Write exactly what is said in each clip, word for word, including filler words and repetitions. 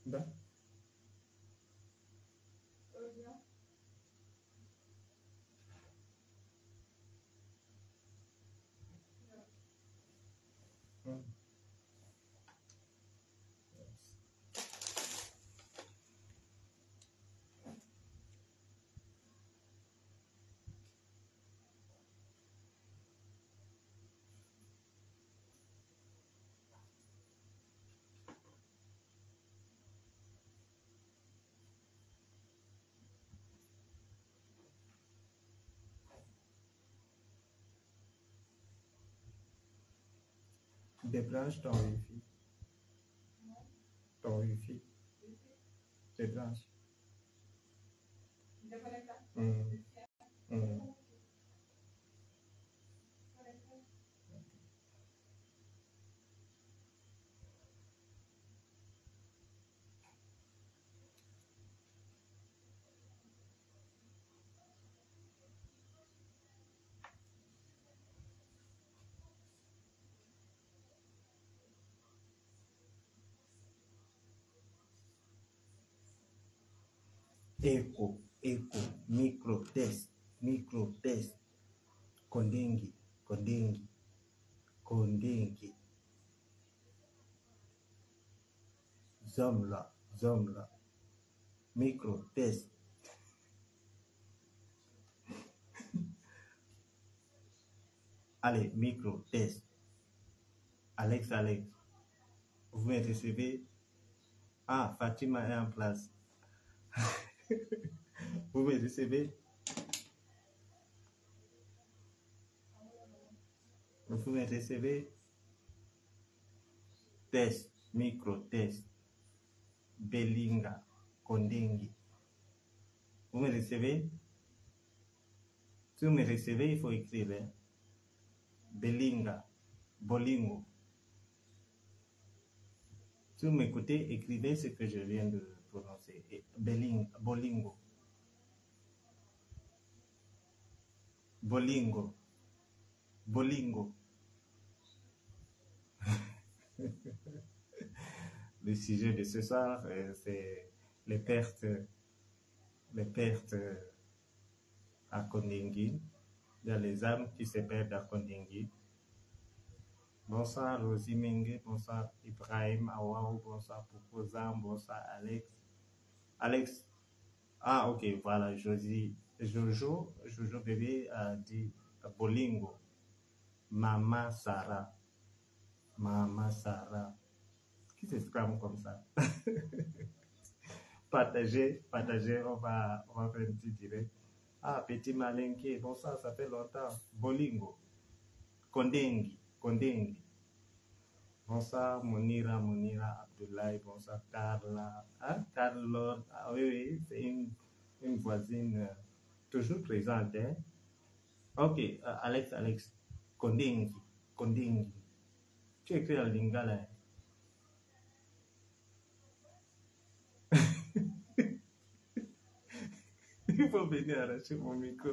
Ben. Hmm. Débranche ton Wi-Fi. Ton Wi-Fi. Débranche. Hmm. Hmm. Écho, écho, micro test, micro test. Kondengi, kondengi, kondengi. Zomla, zomla. Micro test. Allez, micro test. Alex, Alex. Vous me recevez? Ah, Fatima est en place. Vous me recevez? Vous me recevez? Test, micro test. Belinga, Kondengi. Vous me recevez? Si vous me recevez, il faut écrire. Hein? Belinga, Bolingo. Si vous m'écoutez, écrivez ce que je viens de prononcer. Beling, Bolingo. Bolingo. Bolingo. Le sujet de ce soir, euh, c'est les pertes, les pertes à Kondengi. Il y a les âmes qui se perdent à Kondengi. Bonsoir Rosie Mengue, bonsoir Ibrahim Awaou, bonsoir Poupozan, bonsoir Alex. Alex, ah ok, voilà, Josie, Jojo, Jojo bébé a dit Bolingo. Mama Sarah. Mama Sarah. Qui s'exclame comme ça? Partagez, partagez, on va, on va faire un petit direct. Ah, petit malinqué, bonsoir, ça fait longtemps. Bolingo. Kondengi, Kondengi. Bonsoir Monira, Monira Abdoulaye, bonsoir Carla. Hein? Carla, ah oui, oui, c'est une, une voisine euh, toujours présente. Hein? Ok, euh, Alex, Alex, Kondengi, Kondengi. Tu écris en lingala. Hein? Il faut venir arracher mon micro.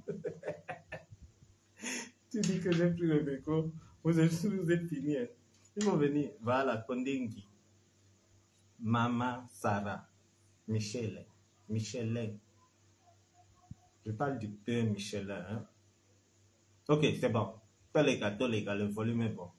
Tu dis que j'ai pris le micro, vous êtes, vous êtes fini. Hein? Il faut venir. Voilà, Kondengi. Mama Sarah. Michel. Michelin. Je parle du père Michelin. Hein? Ok, c'est bon. Tous les gars, tous les gars, le volume est bon.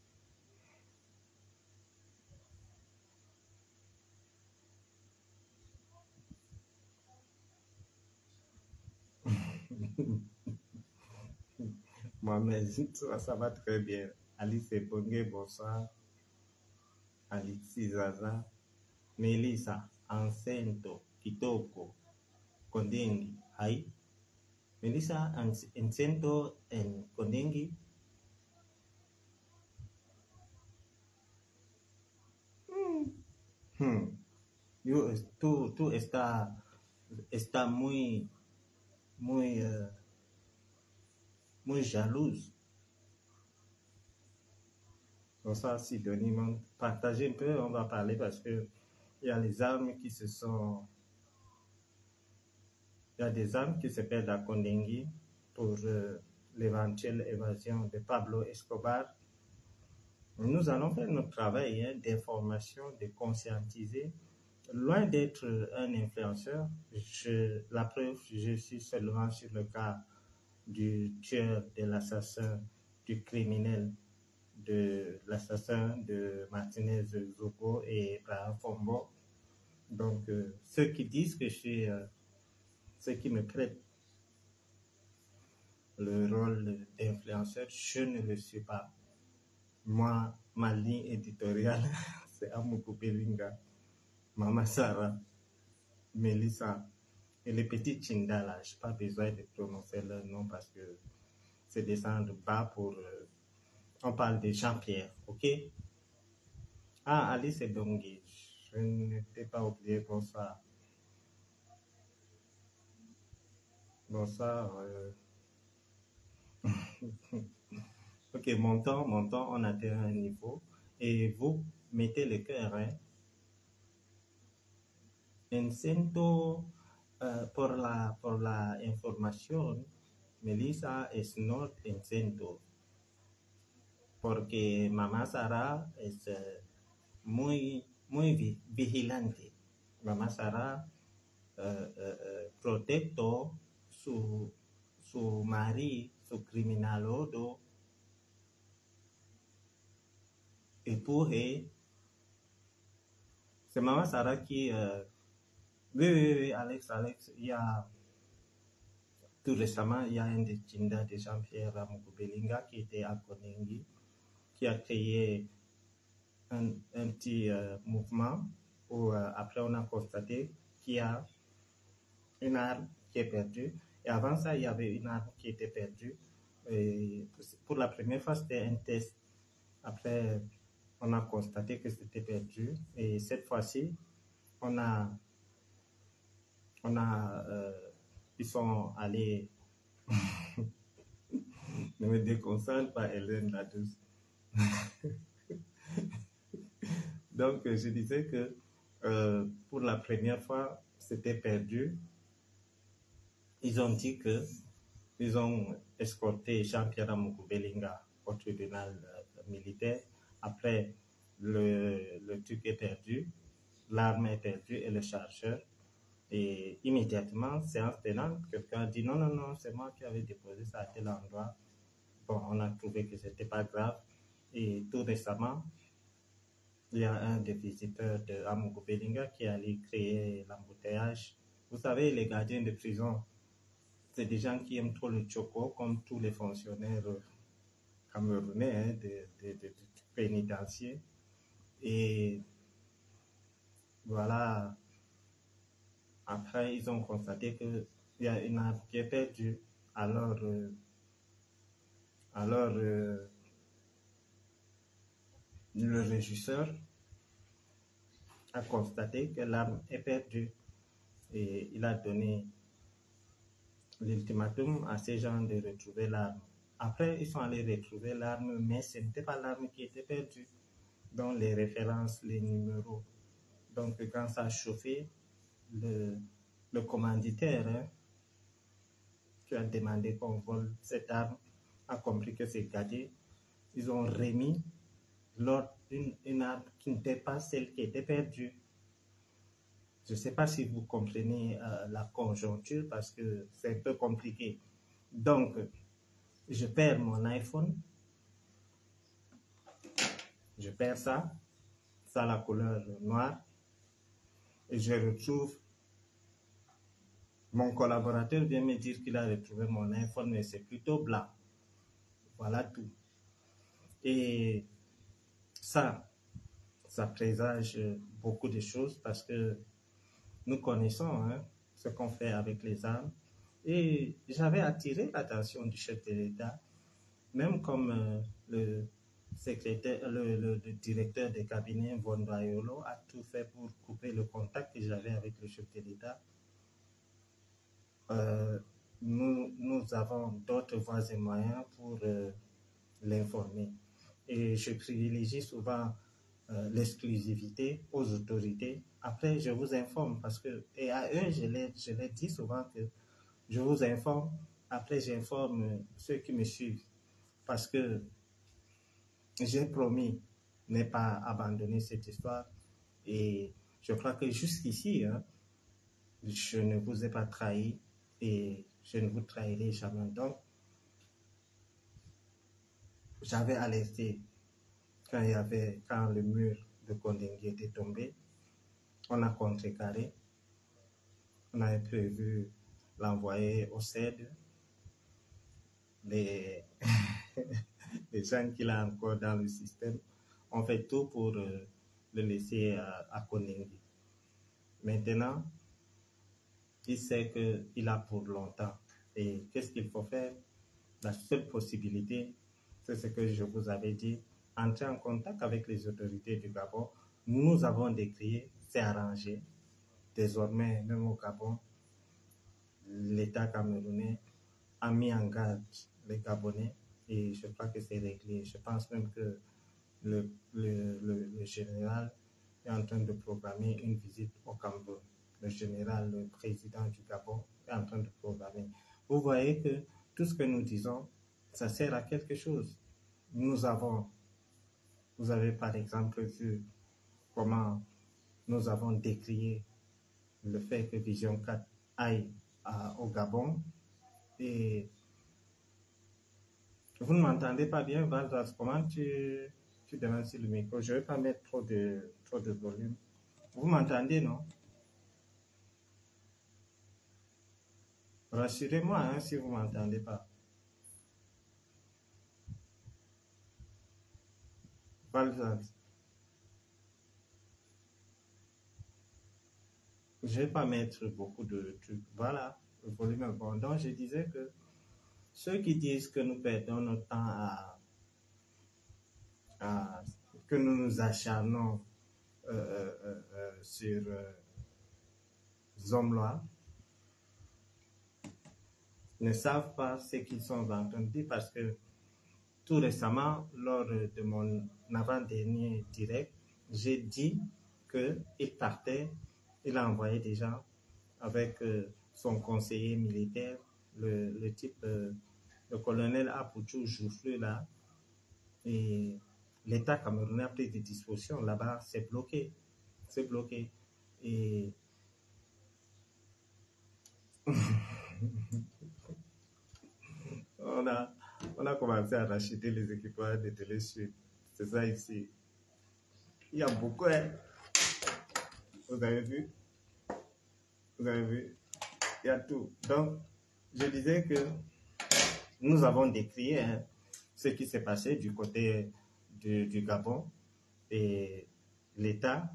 Mohamed, ça, ça va très bien. Alice Ebonge, bonsoir. Alice Zaza. Melissa, Ancento, Kitoko, Kondengi. Hi. Melissa, Ancento en Kondengi. Hmm. Yo, tú, tú está, está muy, muy, uh, muy jalouse. Bonsoir Sidonie, partagez un peu, on va parler parce que il y a les armes qui se sont... Il y a des armes qui se perdent à Kondengi pour euh, l'éventuelle évasion de Pablo Escobar. Nous allons faire notre travail hein, d'information, de conscientiser loin d'être un influenceur, je, la preuve, je suis seulement sur le cas du tueur, de l'assassin, du criminel, de l'assassin de Martinez Zogo et Brahim Fombo. Donc, euh, ceux qui disent que je suis, euh, ceux qui me prêtent le rôle d'influenceur, je ne le suis pas. Moi, ma ligne éditoriale, c'est Amuku Belinga, Mama Sarah, Melissa et les petits Chinda là. Je n'ai pas besoin de prononcer leur nom parce que c'est descendre bas pour. Euh, on parle de Jean-Pierre, ok? Ah, Alice et Dongui, je ne t'ai pas oublié, bonsoir. Bonsoir. Euh... ok, montons, montons, on atteint un niveau. Et vous mettez le cœur, hein? Encento, uh, por la, por la información, Melissa es not encento. Porque Mamá Sara es uh, muy, muy vi vigilante. Mamá Sara uh, uh, protecto su, su marido, su criminalodo, et pour elle, c'est Maman Sarah qui... Euh... Oui, oui, oui, Alex, Alex, il y a... Tout récemment, il y a un des Tinda de Jean-Pierre Amuku Belinga qui était à Konengi, qui a créé un, un petit euh, mouvement où euh, après on a constaté qu'il y a une arme qui est perdue. Et avant ça, il y avait une arme qui était perdue. Et pour la première fois, c'était un test. Après... on a constaté que c'était perdu et cette fois-ci, on a, on a, euh, ils sont allés, ne me déconcentre pas Hélène la douce. Donc je disais que euh, pour la première fois, c'était perdu. Ils ont dit que ils ont escorté Jean-Pierre Amuku Belinga au tribunal euh, militaire. Après, le, le truc est perdu, l'arme est perdue et le chargeur. Et immédiatement, séance tenante, quelqu'un dit non, non, non, c'est moi qui avais déposé ça à tel endroit. Bon, on a trouvé que ce n'était pas grave. Et tout récemment, il y a un des visiteurs de Amuku Belinga qui allait créer l'embouteillage. Vous savez, les gardiens de prison, c'est des gens qui aiment trop le choco, comme tous les fonctionnaires camerounais hein, de, de, de, de pénitencier. Et voilà, après, ils ont constaté qu'il y a une arme qui est perdue. Alors, euh, alors euh, le régisseur a constaté que l'arme est perdue et il a donné l'ultimatum à ces gens de retrouver l'arme. Après, ils sont allés retrouver l'arme, mais ce n'était pas l'arme qui était perdue. Donc, les références, les numéros. Donc, quand ça a chauffé, le, le commanditaire hein, qui a demandé qu'on vole cette arme a compris que c'est gâté. Ils ont remis une, une arme qui n'était pas celle qui était perdue. Je ne sais pas si vous comprenez euh, la conjoncture parce que c'est un peu compliqué. Donc, je perds mon iPhone. Je perds ça. Ça a la couleur noire. Et je retrouve... Mon collaborateur vient me dire qu'il a retrouvé mon iPhone, mais c'est plutôt blanc. Voilà tout. Et ça, ça présage beaucoup de choses parce que nous connaissons hein, ce qu'on fait avec les armes. Et j'avais attiré l'attention du chef de l'État, même comme euh, le, secrétaire, le, le, le directeur de cabinet, Vondoayolo, a tout fait pour couper le contact que j'avais avec le chef de l'État. Euh, nous, nous avons d'autres voies et moyens pour euh, l'informer. Et je privilégie souvent euh, l'exclusivité aux autorités. Après, je vous informe parce que, et à eux, je les, je les dis souvent que je vous informe. Après, j'informe ceux qui me suivent parce que j'ai promis ne pas abandonner cette histoire et je crois que jusqu'ici, hein, je ne vous ai pas trahi et je ne vous trahirai jamais. Donc, j'avais alerté quand il y avait, quand le mur de Kondengui était tombé, on a contrecarré, on avait prévu l'envoyer au C E D. Les, les gens qu'il a encore dans le système ont fait tout pour euh, le laisser à, à Kondengui. Maintenant, il sait qu'il a pour longtemps. Et qu'est-ce qu'il faut faire? La seule possibilité, c'est ce que je vous avais dit, entrer en contact avec les autorités du Gabon. Nous avons décrié, c'est arrangé. Désormais, même au Gabon, l'État camerounais a mis en garde les Gabonais et je crois que c'est réglé. Je pense même que le, le, le, le général est en train de programmer une visite au Cameroun. Le général, le président du Gabon, est en train de programmer. Vous voyez que tout ce que nous disons, ça sert à quelque chose. Nous avons, vous avez par exemple vu comment nous avons décrié le fait que Vision quatre aille à, au Gabon. Et vous ne m'entendez pas bien, Valdas, comment tu, tu demandes sur le micro? Je ne vais pas mettre trop de, trop de volume. Vous m'entendez, non? Rassurez-moi hein, si vous ne m'entendez pas. Valdas. Je ne vais pas mettre beaucoup de trucs. Voilà, le volume est bon. Donc, je disais que ceux qui disent que nous perdons notre temps à, à que nous nous acharnons euh, euh, euh, sur euh, Zomloa ne savent pas ce qu'ils sont en train de dire parce que tout récemment, lors de mon avant-dernier direct, j'ai dit qu'il partait, il a envoyé des gens avec euh, son conseiller militaire, le, le type, euh, le colonel Apouchou Joufflu là, et l'État camerounais a pris des dispositions. Là-bas, c'est bloqué. C'est bloqué. Et on, a, on a commencé à racheter les équipements de télésuite. C'est ça ici. Il y a beaucoup, hein. Vous avez vu? Vous avez vu? Il y a tout. Donc, je disais que nous avons décrié hein, ce qui s'est passé du côté du, du Gabon et l'État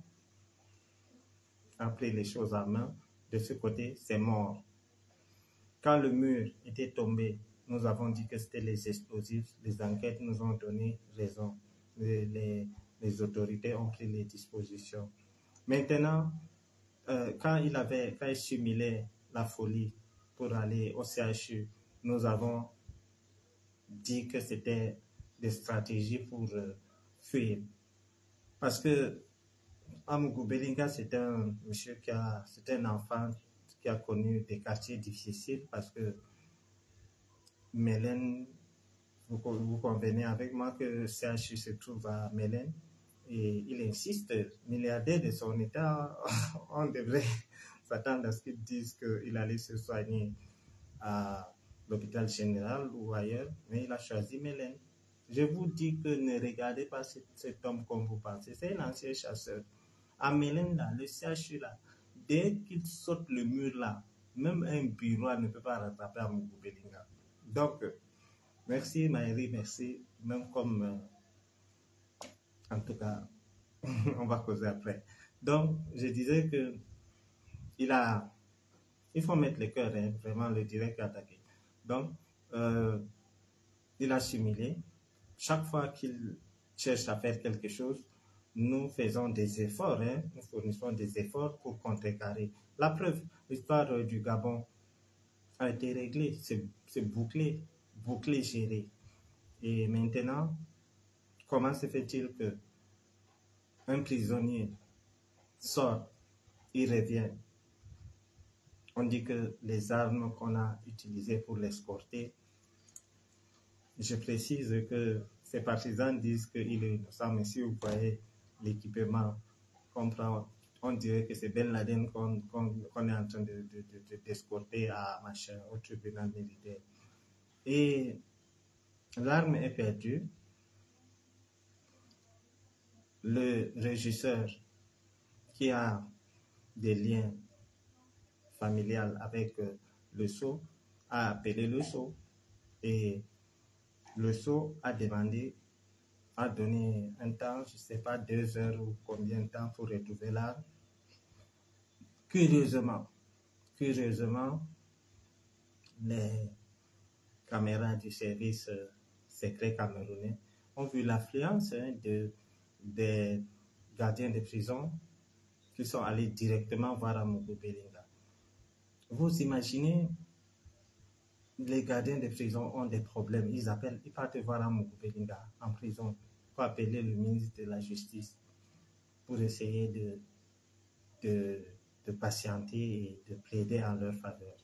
a pris les choses en main. De ce côté, c'est mort. Quand le mur était tombé, nous avons dit que c'était les explosifs. Les enquêtes nous ont donné raison. Les, les, les autorités ont pris les dispositions. Maintenant, euh, quand il avait, quand il simulait la folie pour aller au C H U, nous avons dit que c'était des stratégies pour euh, fuir. Parce que Amougou Belinga, c'est un monsieur qui a, c'est un enfant qui a connu des quartiers difficiles parce que Mélène, vous, vous convenez avec moi que le C H U se trouve à Mélène et il insiste, milliardaire de son état, on devrait s'attendre à ce qu'ils disent qu'il allait se soigner à l'hôpital général ou ailleurs, mais il a choisi Mélène. Je vous dis que ne regardez pas cet, cet homme comme vous pensez, c'est un ancien chasseur. À Mélène, là, le C H U, là, dès qu'il saute le mur là, même un bureau ne peut pas rattraper à Amougou Belinga. Donc, merci Maëri, merci. Même comme, euh, en tout cas, on va causer après. Donc, je disais que il a, il faut mettre le cœur, hein, vraiment le direct attaqué. Donc, euh, il a simulé. Chaque fois qu'il cherche à faire quelque chose, nous faisons des efforts, hein, nous fournissons des efforts pour contrecarrer. La preuve, l'histoire euh, du Gabon a été réglée, c'est bouclé, bouclé, géré. Et maintenant, comment se fait-il que un prisonnier sort, il revient? On dit que les armes qu'on a utilisées pour l'escorter, je précise que ses partisans disent qu'il est innocent, mais si vous voyez l'équipement qu'on prend, on dirait que c'est Ben Laden qu'on qu'on, qu'on est en train de, de, de, d'escorter à machin, au tribunal militaire. Et l'arme est perdue. Le régisseur qui a des liens familiaux avec euh, le S O a appelé le S O et le S O a demandé, a donné un temps, je ne sais pas, deux heures ou combien de temps pour retrouver l'arme. Curieusement, curieusement, les caméras du service euh, secret camerounais ont vu l'affluence hein, de, des gardiens de prison qui sont allés directement voir Amougou Belinga. Vous imaginez, les gardiens de prison ont des problèmes. Ils appellent, ils partent voir Amougou Belinga en prison pour appeler le ministre de la Justice pour essayer de, de, de patienter et de plaider en leur faveur.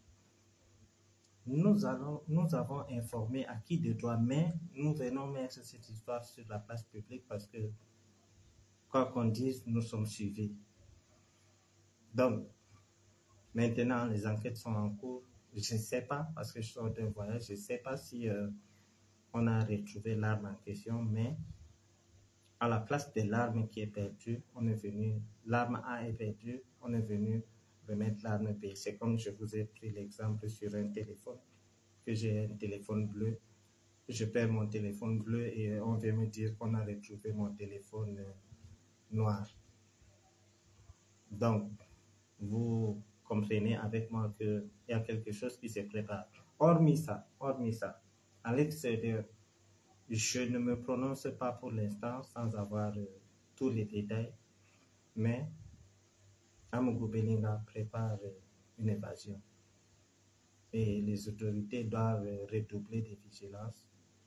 Nous, allons, nous avons informé à qui de droit, mais nous venons mettre cette histoire sur la place publique parce que, quoi qu'on dise, nous sommes suivis. Donc, maintenant, les enquêtes sont en cours. Je ne sais pas, parce que je sors d'un voyage, je ne sais pas si euh, on a retrouvé l'arme en question, mais à la place de l'arme qui est perdue, on est venu, l'arme A est perdue, on est venu remettre l'arme B. C'est comme je vous ai pris l'exemple sur un téléphone, que j'ai un téléphone bleu, je perds mon téléphone bleu et on vient me dire qu'on a retrouvé mon téléphone euh, noir. Donc, vous comprenez avec moi qu'il y a quelque chose qui se prépare. Hormis ça, hormis ça, à l'extérieur, je ne me prononce pas pour l'instant sans avoir euh, tous les détails, mais Amougou Belinga prépare euh, une évasion. Et les autorités doivent euh, redoubler de vigilance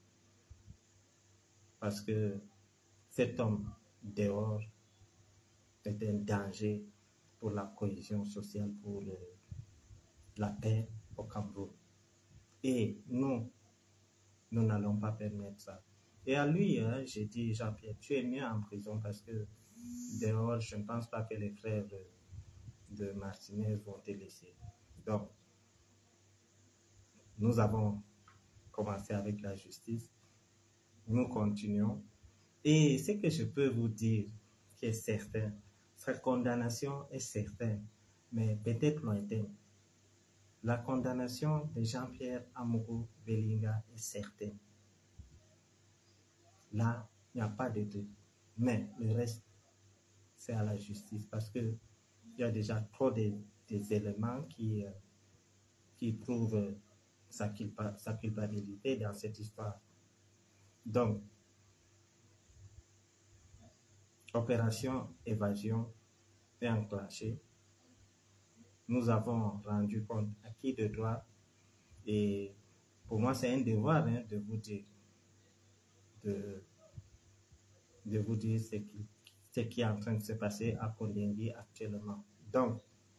parce que cet homme dehors est un danger pour la cohésion sociale, pour euh, la paix au Cameroun. Et nous, nous n'allons pas permettre ça. Et à lui, hein, j'ai dit, Jean-Pierre, tu es mieux en prison parce que dehors, je ne pense pas que les frères de Martinez vont te laisser. Donc, nous avons commencé avec la justice, nous continuons. Et ce que je peux vous dire qui est certain, sa condamnation est certaine, mais peut-être lointaine. La condamnation de Jean-Pierre Amougou Belinga est certaine. Là, il n'y a pas de doute. Mais le reste, c'est à la justice parce qu'il y a déjà trop de, des éléments qui, euh, qui prouvent sa, culpa, sa culpabilité dans cette histoire. Donc, opération évasion est enclenchée. Nous avons rendu compte à qui de droit et pour moi, c'est un devoir hein, de vous dire, de, de vous dire ce qui, ce qui est en train de se passer à Kondengui actuellement. Donc,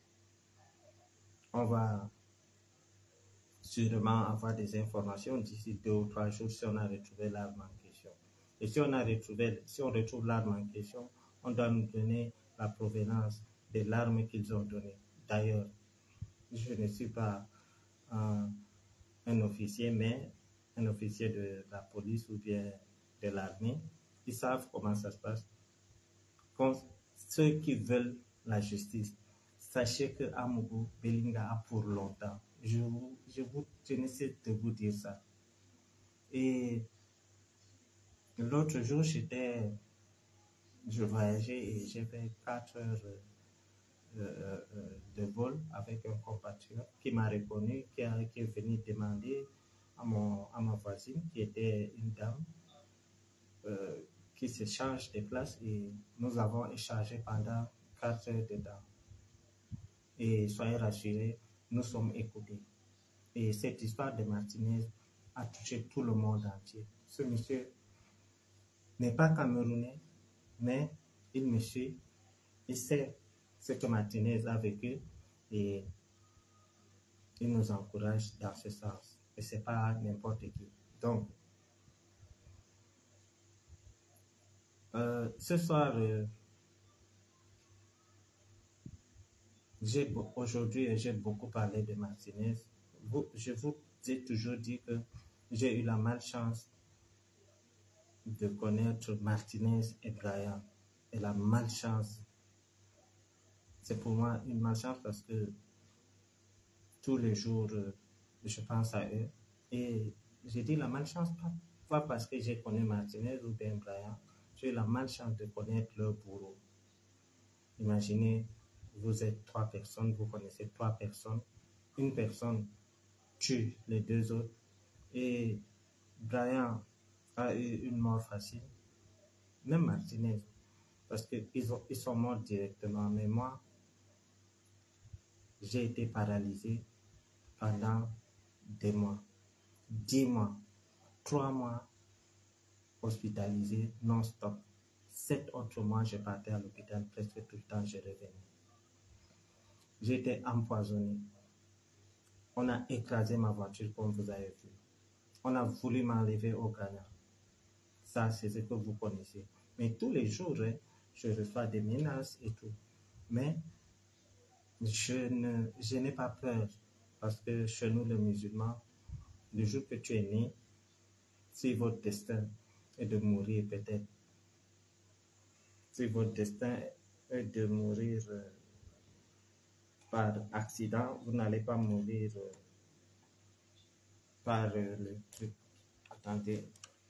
on va sûrement avoir des informations d'ici deux ou trois jours si on a retrouvé l'arme en question. Et si on a retrouvé, si on retrouve l'arme en question, on doit nous donner la provenance de l'arme qu'ils ont donnée. D'ailleurs, je ne suis pas un, un officier, mais un officier de la police ou bien de l'armée. Ils savent comment ça se passe. Quand ceux qui veulent la justice, sachez que Amougou Belinga a pour longtemps. Je, vous, je, vous, je ne sais de vous dire ça. Et l'autre jour, j'étais, je voyageais et j'ai fait quatre heures euh, euh, de vol avec un compatriote qui m'a reconnu, qui, a, qui est venu demander à, mon, à ma voisine, qui était une dame, euh, qui se change de place et nous avons échangé pendant quatre heures dedans. Et soyez rassurés, nous sommes écoutés. Et cette histoire de Martinez a touché tout le monde entier. Ce monsieur n'est pas camerounais, mais il me suit, il sait ce que Martinez a vécu et il nous encourage dans ce sens. Et ce n'est pas n'importe qui. Donc, euh, ce soir, euh, Aujourd'hui, j'ai beaucoup parlé de Martinez. Vous, je vous ai toujours dit que j'ai eu la malchance de connaître Martinez et Bryant. Et la malchance, c'est pour moi une malchance parce que tous les jours, je pense à eux. Et j'ai dit la malchance, pas, pas parce que j'ai connu Martinez ou bien Bryant, j'ai eu la malchance de connaître leur bourreau. Imaginez, vous êtes trois personnes, vous connaissez trois personnes, une personne tue les deux autres et Bryant a eu une mort facile, même Martinez, parce qu'ils ils sont morts directement, mais moi, j'ai été paralysé pendant des mois, dix mois, trois mois hospitalisé non-stop. Sept autres mois, je partais à l'hôpital presque tout le temps, je revenais. J'étais empoisonné. On a écrasé ma voiture comme vous avez vu. On a voulu m'enlever au Ghana. Ça, c'est ce que vous connaissez. Mais tous les jours, hein, je reçois des menaces et tout. Mais je ne, je n'ai pas peur parce que chez nous, les musulmans, le jour que tu es né, si votre destin est de mourir peut-être, si votre destin est de mourir euh, par accident, vous n'allez pas mourir euh, par euh, le truc. Attendez.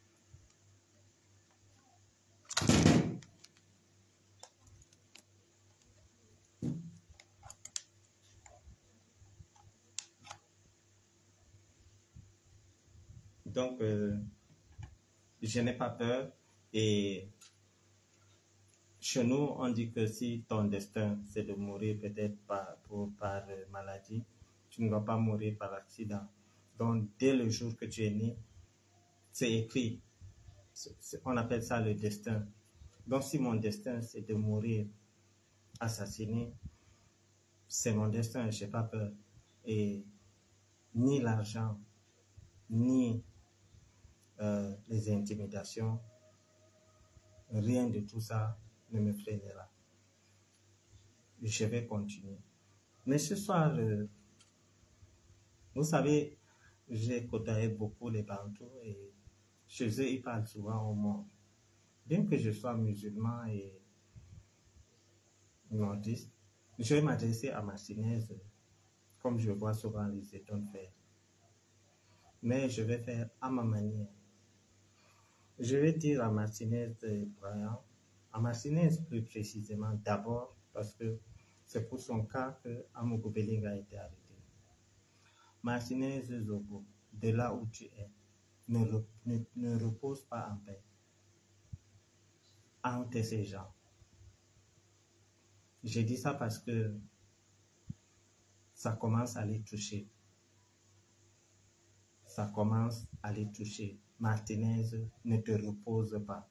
Donc, euh, je n'ai pas peur et chez nous, on dit que si ton destin, c'est de mourir peut-être par, pour, par euh, maladie, tu ne vas pas mourir par accident. Donc, dès le jour que tu es né, c'est écrit. C'est, c'est, on appelle ça le destin. Donc, si mon destin, c'est de mourir assassiné, c'est mon destin, je n'ai pas peur. Et ni l'argent, ni euh, les intimidations, rien de tout ça ne me freinera. Je vais continuer. Mais ce soir, euh, vous savez, j'ai côtoyé beaucoup les Bantous et chez eux, ils parlent souvent au monde. Bien que je sois musulman et nordiste, je vais m'adresser à Martinez comme je vois souvent les étonnes faire. Mais je vais faire à ma manière. Je vais dire à Martinez et Bryant, à Martinez plus précisément, d'abord parce que c'est pour son cas que Amogo Belling a été arrêté. Martinez Zobo, de là où tu es, ne, ne, ne repose pas en paix. Hante ces gens. J'ai dit ça parce que ça commence à les toucher. Ça commence à les toucher. Martinez, ne te repose pas.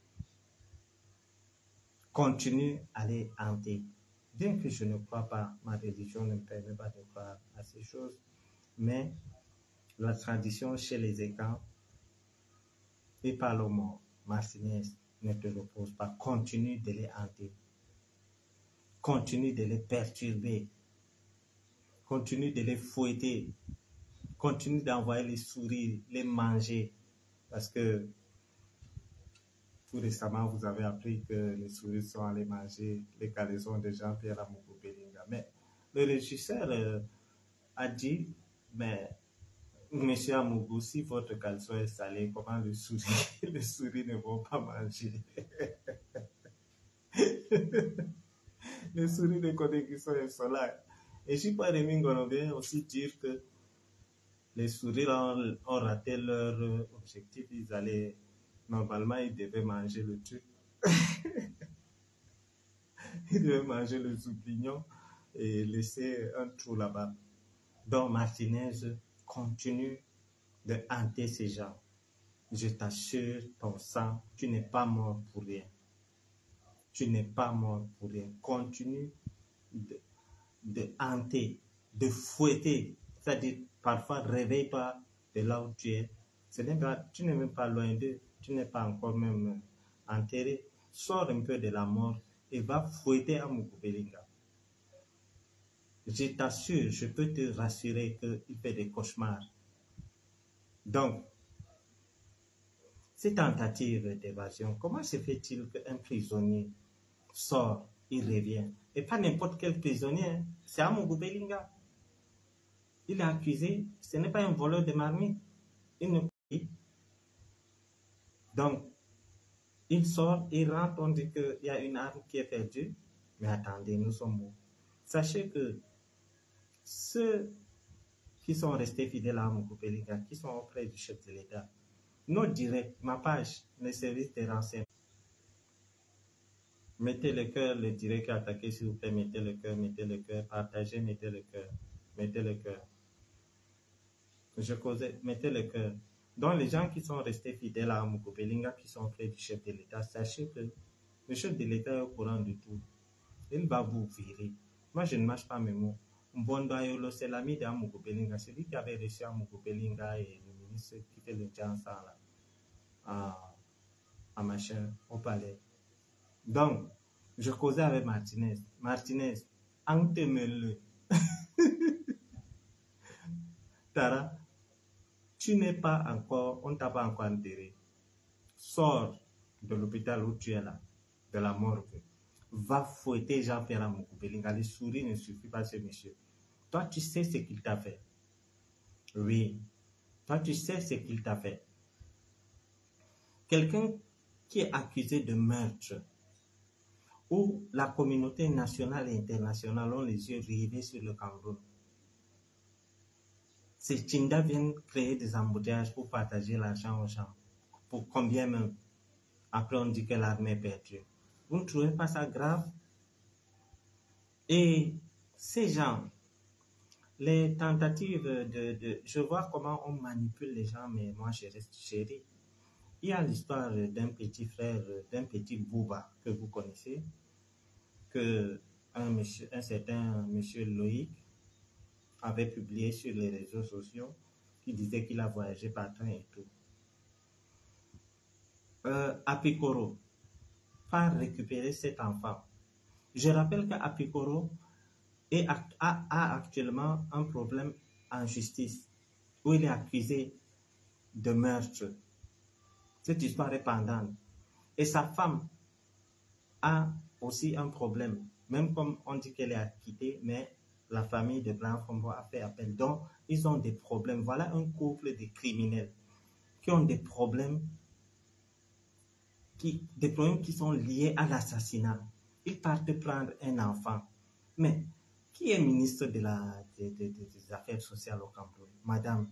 Continue à les hanter. Bien que je ne crois pas, ma religion ne me permet pas de croire à ces choses, mais la tradition chez les Écans, et par le mot, Martinez, ne te repose pas. Continue de les hanter. Continue de les perturber. Continue de les fouetter. Continue d'envoyer les souris, les manger. Parce que tout récemment, vous avez appris que les souris sont allées manger les caleçons de Jean-Pierre Amogo Bellinga. Mais le régisseur euh, a dit, mais monsieur Amogo, si votre caleçon est salé, comment les souris, les souris ne vont pas manger? Les souris de Kodeki sont là. Et je suis pas Remingo vient aussi dire que les souris ont, ont raté leur objectif. Ils allaient, normalement, ils devaient manger le truc. Ils devaient manger le souplignon et laisser un trou là-bas. Donc, Martinez continue de hanter ces gens. Je t'assure, ton sang, tu n'es pas mort pour rien. Tu n'es pas mort pour rien. Continue de, de hanter, de fouetter. C'est-à-dire, parfois, réveille-toi de là où tu es. Ce n'est pas, tu n'es même pas loin d'eux. Tu n'es pas encore même enterré. Sors un peu de la mort et va fouetter Amogo Bellinga. je t'assure, je peux te rassurer qu'il fait des cauchemars. Donc, ces tentatives d'évasion, comment se fait-il qu'un prisonnier sort, il revient? Et pas n'importe quel prisonnier, c'est Amougou Belinga. Il est accusé, ce n'est pas un voleur de marmite. Il ne... Donc, il sort, il rentre, on dit qu'il y a une arme qui est perdue. Mais attendez, nous sommes où? Sachez que ceux qui sont restés fidèles à Amougou Belinga, qui sont auprès du chef de l'État, nos directs, ma page, les services de renseignement, mettez le cœur, le direct attaqué, s'il vous plaît, mettez le cœur, mettez le cœur, partagez, mettez le cœur, mettez le cœur. Je causais, mettez le cœur. Donc, les gens qui sont restés fidèles à Amougou Belinga, qui sont auprès du chef de l'État, sachez que le chef de l'État est au courant de tout. Il va vous virer. Moi, je ne mâche pas mes mots. Mbondoayolo, c'est l'ami d'Amougou Belinga, celui qui avait reçu Amougou Belinga et le ministre qui fait le Jansan là, à, à machin, au palais. Donc, je causais avec Martinez. Martinez, entemele. Tara, tu n'es pas encore, on ne t'a pas encore enterré. Sors de l'hôpital où tu es là, de la morgue. Va fouetter Jean-Pierre Amougou Belinga. Les souris ne suffit pas, ce monsieur. Toi, tu sais ce qu'il t'a fait. Oui. Toi, tu sais ce qu'il t'a fait. Quelqu'un qui est accusé de meurtre, où la communauté nationale et internationale ont les yeux rivés sur le Cameroun. Ces Tchinda viennent créer des embouteillages pour partager l'argent aux gens. Pour combien même? Après, on dit que l'armée est perdue. Vous ne trouvez pas ça grave? Et ces gens, les tentatives de, de... Je vois comment on manipule les gens, mais moi, je reste chéri. Il y a l'histoire d'un petit frère, d'un petit Bouba que vous connaissez, que un, monsieur, un certain monsieur Loïc avait publié sur les réseaux sociaux, qui disait qu'il a voyagé par train et tout. Euh, Apikoro part récupérer cet enfant. Je rappelle qu'Apikoro a, a actuellement un problème en justice, où il est accusé de meurtre. Cette histoire est pendante. Et sa femme a aussi un problème, même comme on dit qu'elle est acquittée, mais la famille de Blanc Fombo a fait appel. Donc, ils ont des problèmes. Voilà un couple de criminels qui ont des problèmes, qui, des problèmes qui sont liés à l'assassinat. Ils partent prendre un enfant. Mais qui est ministre de la, de, de, de, des Affaires sociales au Cameroun? Madame,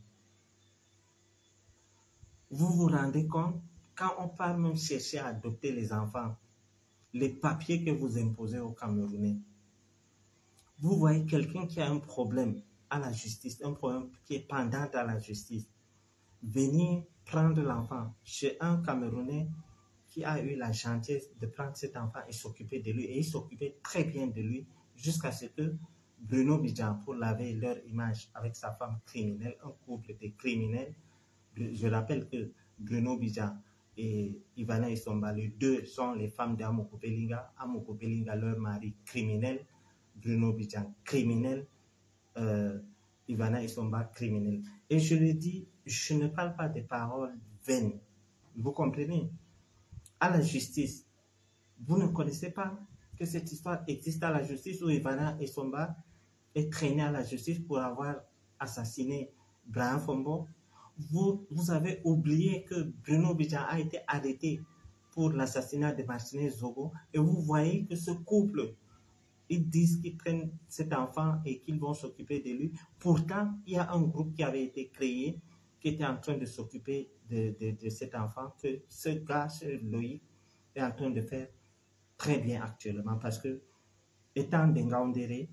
vous vous rendez compte, quand on part même chercher à adopter les enfants, les papiers que vous imposez aux Camerounais, vous voyez quelqu'un qui a un problème à la justice, un problème qui est pendant à la justice, venir prendre l'enfant chez un Camerounais qui a eu la gentillesse de prendre cet enfant et s'occuper de lui. Et il s'occupait très bien de lui jusqu'à ce que Bruno Bidjan, pour laver leur image avec sa femme criminelle, un couple de criminels. Je rappelle que Bruno Bidjan et Ivana Isomba, les deux sont les femmes d'Amougou Belinga. Amougou Belinga, leur mari criminel. Bruno Bidjan, criminel. Euh, Ivana Isomba, criminel. Et je le dis, je ne parle pas des paroles vaines. Vous comprenez? À la justice, vous ne connaissez pas que cette histoire existe à la justice où Ivana Isomba est traînée à la justice pour avoir assassiné Brian Fombo? Vous, vous avez oublié que Bruno Bidjan a été arrêté pour l'assassinat de Martinez Zogo et vous voyez que ce couple, ils disent qu'ils prennent cet enfant et qu'ils vont s'occuper de lui. Pourtant, il y a un groupe qui avait été créé qui était en train de s'occuper de, de, de cet enfant que ce gars, ce Loïc, est en train de faire très bien actuellement parce que, étant d'Engaondéré,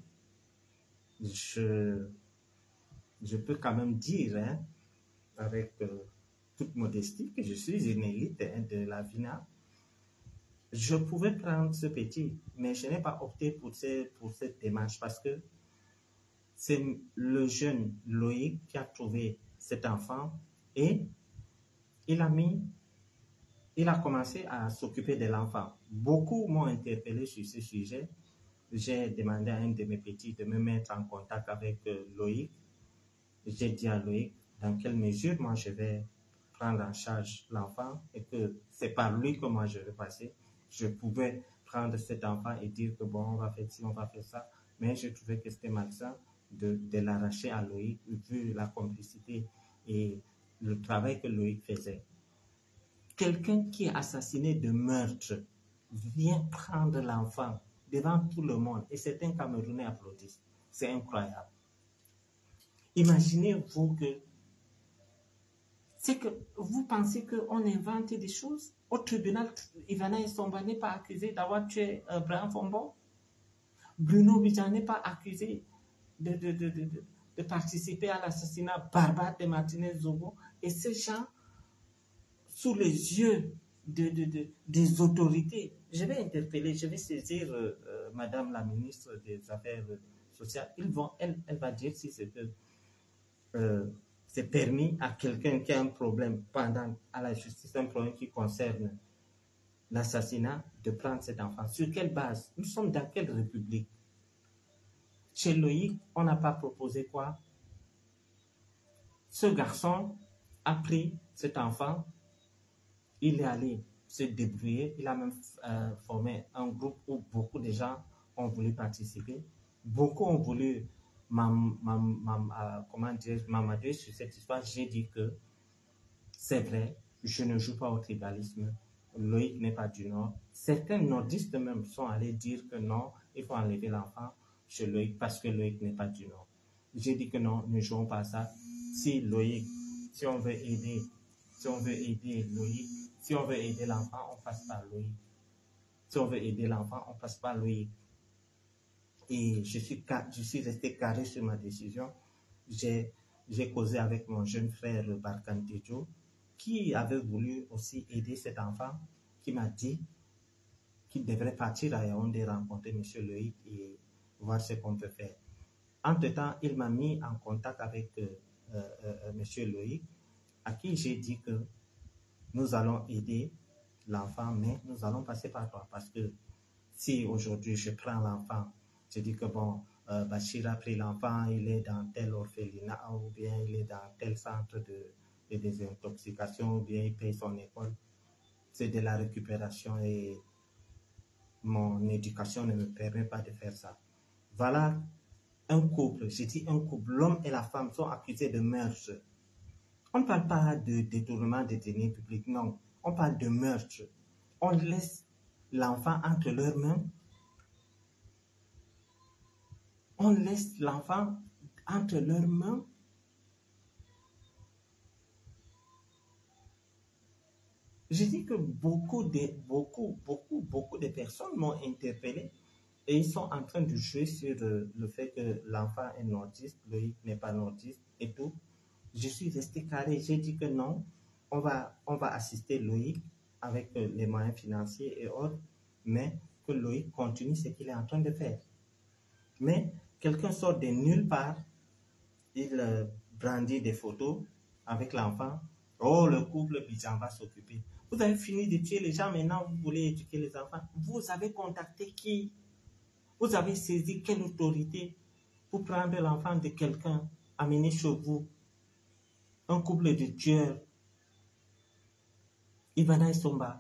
je, je peux quand même dire, hein, avec euh, toute modestie, que je suis une élite hein, de la Vina. Je pouvais prendre ce petit, mais je n'ai pas opté pour, ces, pour cette démarche parce que c'est le jeune Loïc qui a trouvé cet enfant et il a mis, il a commencé à s'occuper de l'enfant. Beaucoup m'ont interpellé sur ce sujet. j'ai demandé à un de mes petits de me mettre en contact avec euh, Loïc. J'ai dit à Loïc dans quelle mesure moi je vais prendre en charge l'enfant et que c'est par lui que moi je vais passer. Je pouvais prendre cet enfant et dire que bon, on va faire ci, on va faire ça, mais je trouvais que c'était malsain de, de l'arracher à Loïc vu la complicité et le travail que Loïc faisait. Quelqu'un qui est assassiné de meurtre vient prendre l'enfant devant tout le monde et certains Camerounais applaudissent. C'est incroyable. Imaginez-vous que c'est que vous pensez qu'on invente des choses. Au tribunal, Ivana Essomba n'est pas accusé d'avoir tué euh, Brian Fombo. Bruno Bidjan n'est pas accusé de, de, de, de, de, de participer à l'assassinat barbare de Martinez Zogo. Et ces gens, sous les yeux de, de, de, des autorités, je vais interpeller, je vais saisir euh, euh, Madame la ministre des Affaires sociales. Ils vont, elle, elle va dire si c'est que euh, c'est permis à quelqu'un qui a un problème pendant à la justice, un problème qui concerne l'assassinat, de prendre cet enfant. Sur quelle base? Nous sommes dans quelle république? Chez Loïc, on n'a pas proposé quoi? Ce garçon a pris cet enfant, il est allé se débrouiller, il a même euh, formé un groupe où beaucoup de gens ont voulu participer. Beaucoup ont voulu m'amadouer sur cette histoire. J'ai dit que c'est vrai, je ne joue pas au tribalisme. Loïc n'est pas du Nord. Certains nordistes même sont allés dire que non, il faut enlever l'enfant chez Loïc parce que Loïc n'est pas du Nord. J'ai dit que non, ne jouons pas ça. Si Loïc, si on veut aider, si on veut aider Loïc, si on veut aider l'enfant, on passe par Loïc. Si on veut aider l'enfant, on passe par Loïc. Et je suis, je suis resté carré sur ma décision. J'ai, j'ai causé avec mon jeune frère Barkan Tejo, qui avait voulu aussi aider cet enfant, qui m'a dit qu'il devrait partir à Yaoundé rencontrer M. Loïc et voir ce qu'on peut faire. Entre-temps, il m'a mis en contact avec euh, euh, M. Loïc, à qui j'ai dit que nous allons aider l'enfant, mais nous allons passer par toi. Parce que si aujourd'hui je prends l'enfant, je dis que bon, euh, Bachir a pris l'enfant, il est dans tel orphelinat ou bien il est dans tel centre de, de désintoxication ou bien il paye son école. C'est de la récupération et mon éducation ne me permet pas de faire ça. Voilà un couple, je dis un couple, l'homme et la femme sont accusés de meurtre. On ne parle pas de détournement des deniers publics, non. On parle de meurtre. On laisse l'enfant entre leurs mains. On laisse l'enfant entre leurs mains. Je dis que beaucoup de, beaucoup, beaucoup, beaucoup de personnes m'ont interpellé et ils sont en train de jouer sur le, le fait que l'enfant est nordiste, Loïc n'est pas nordiste et tout. Je suis resté carré, j'ai dit que non, on va, on va assister Loïc avec les moyens financiers et autres, mais que Loïc continue ce qu'il est en train de faire. Mais quelqu'un sort de nulle part, il euh, brandit des photos avec l'enfant. Oh, le couple Bidjan va s'occuper. Vous avez fini de tuer les gens, maintenant vous voulez éduquer les enfants. Vous avez contacté qui? Vous avez saisi quelle autorité pour prendre l'enfant de quelqu'un, amener chez vous? Un couple de tueurs. Ivana Essomba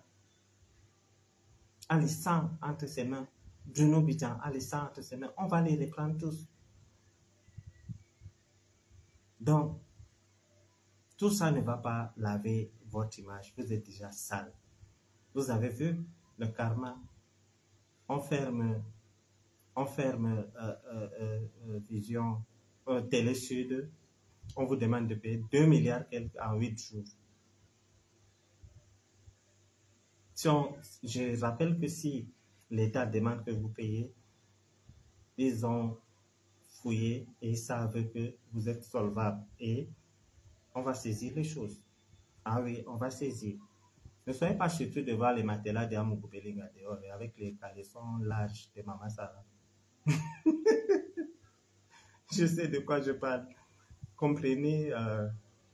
a le sang entre ses mains. Bruno Bidjan a le sang entre ses mains. On va les reprendre tous. Donc, tout ça ne va pas laver votre image. Vous êtes déjà sale. Vous avez vu le karma. On ferme, on ferme euh, euh, euh, Vision euh, Télé Sud. On vous demande de payer deux milliards en huit jours. Si on, je rappelle que si l'État demande que vous payez, ils ont fouillé et ils savent que vous êtes solvable. Et on va saisir les choses. Ah oui, on va saisir. Ne soyez pas surpris de voir les matelas de Amoukoubélinga dehors avec les caleçons larges de Maman Sarah. Je sais de quoi je parle. Comprenez euh,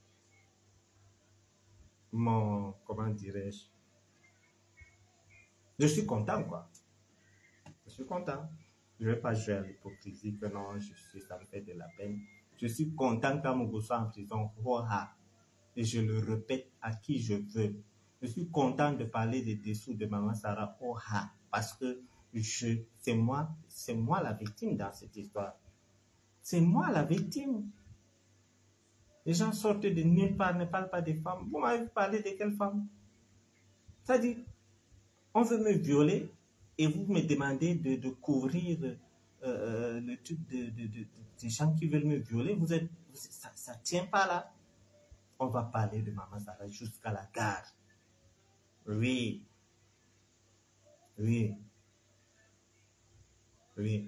mon, comment dirais-je, je suis content quoi. Je suis content. je ne vais pas jouer à l'hypocrisie que non, je suis, ça me fait de la peine. Je suis content qu'Amougou soit en prison. Ouah. Et je le répète à qui je veux. Je suis content de parler des dessous de Maman Sarah Ouah. Parce que je, c'est moi, c'est moi la victime dans cette histoire. C'est moi la victime. Les gens sortent de nulle part, ne parlent pas des femmes. Vous m'avez parlé de quelle femme? C'est-à-dire, on veut me violer et vous me demandez de, de couvrir euh, le truc de, de, de, de, des gens qui veulent me violer. Vous êtes, ça ne tient pas là. On va parler de Maman Sarah jusqu'à la gare. Oui. Oui. Oui.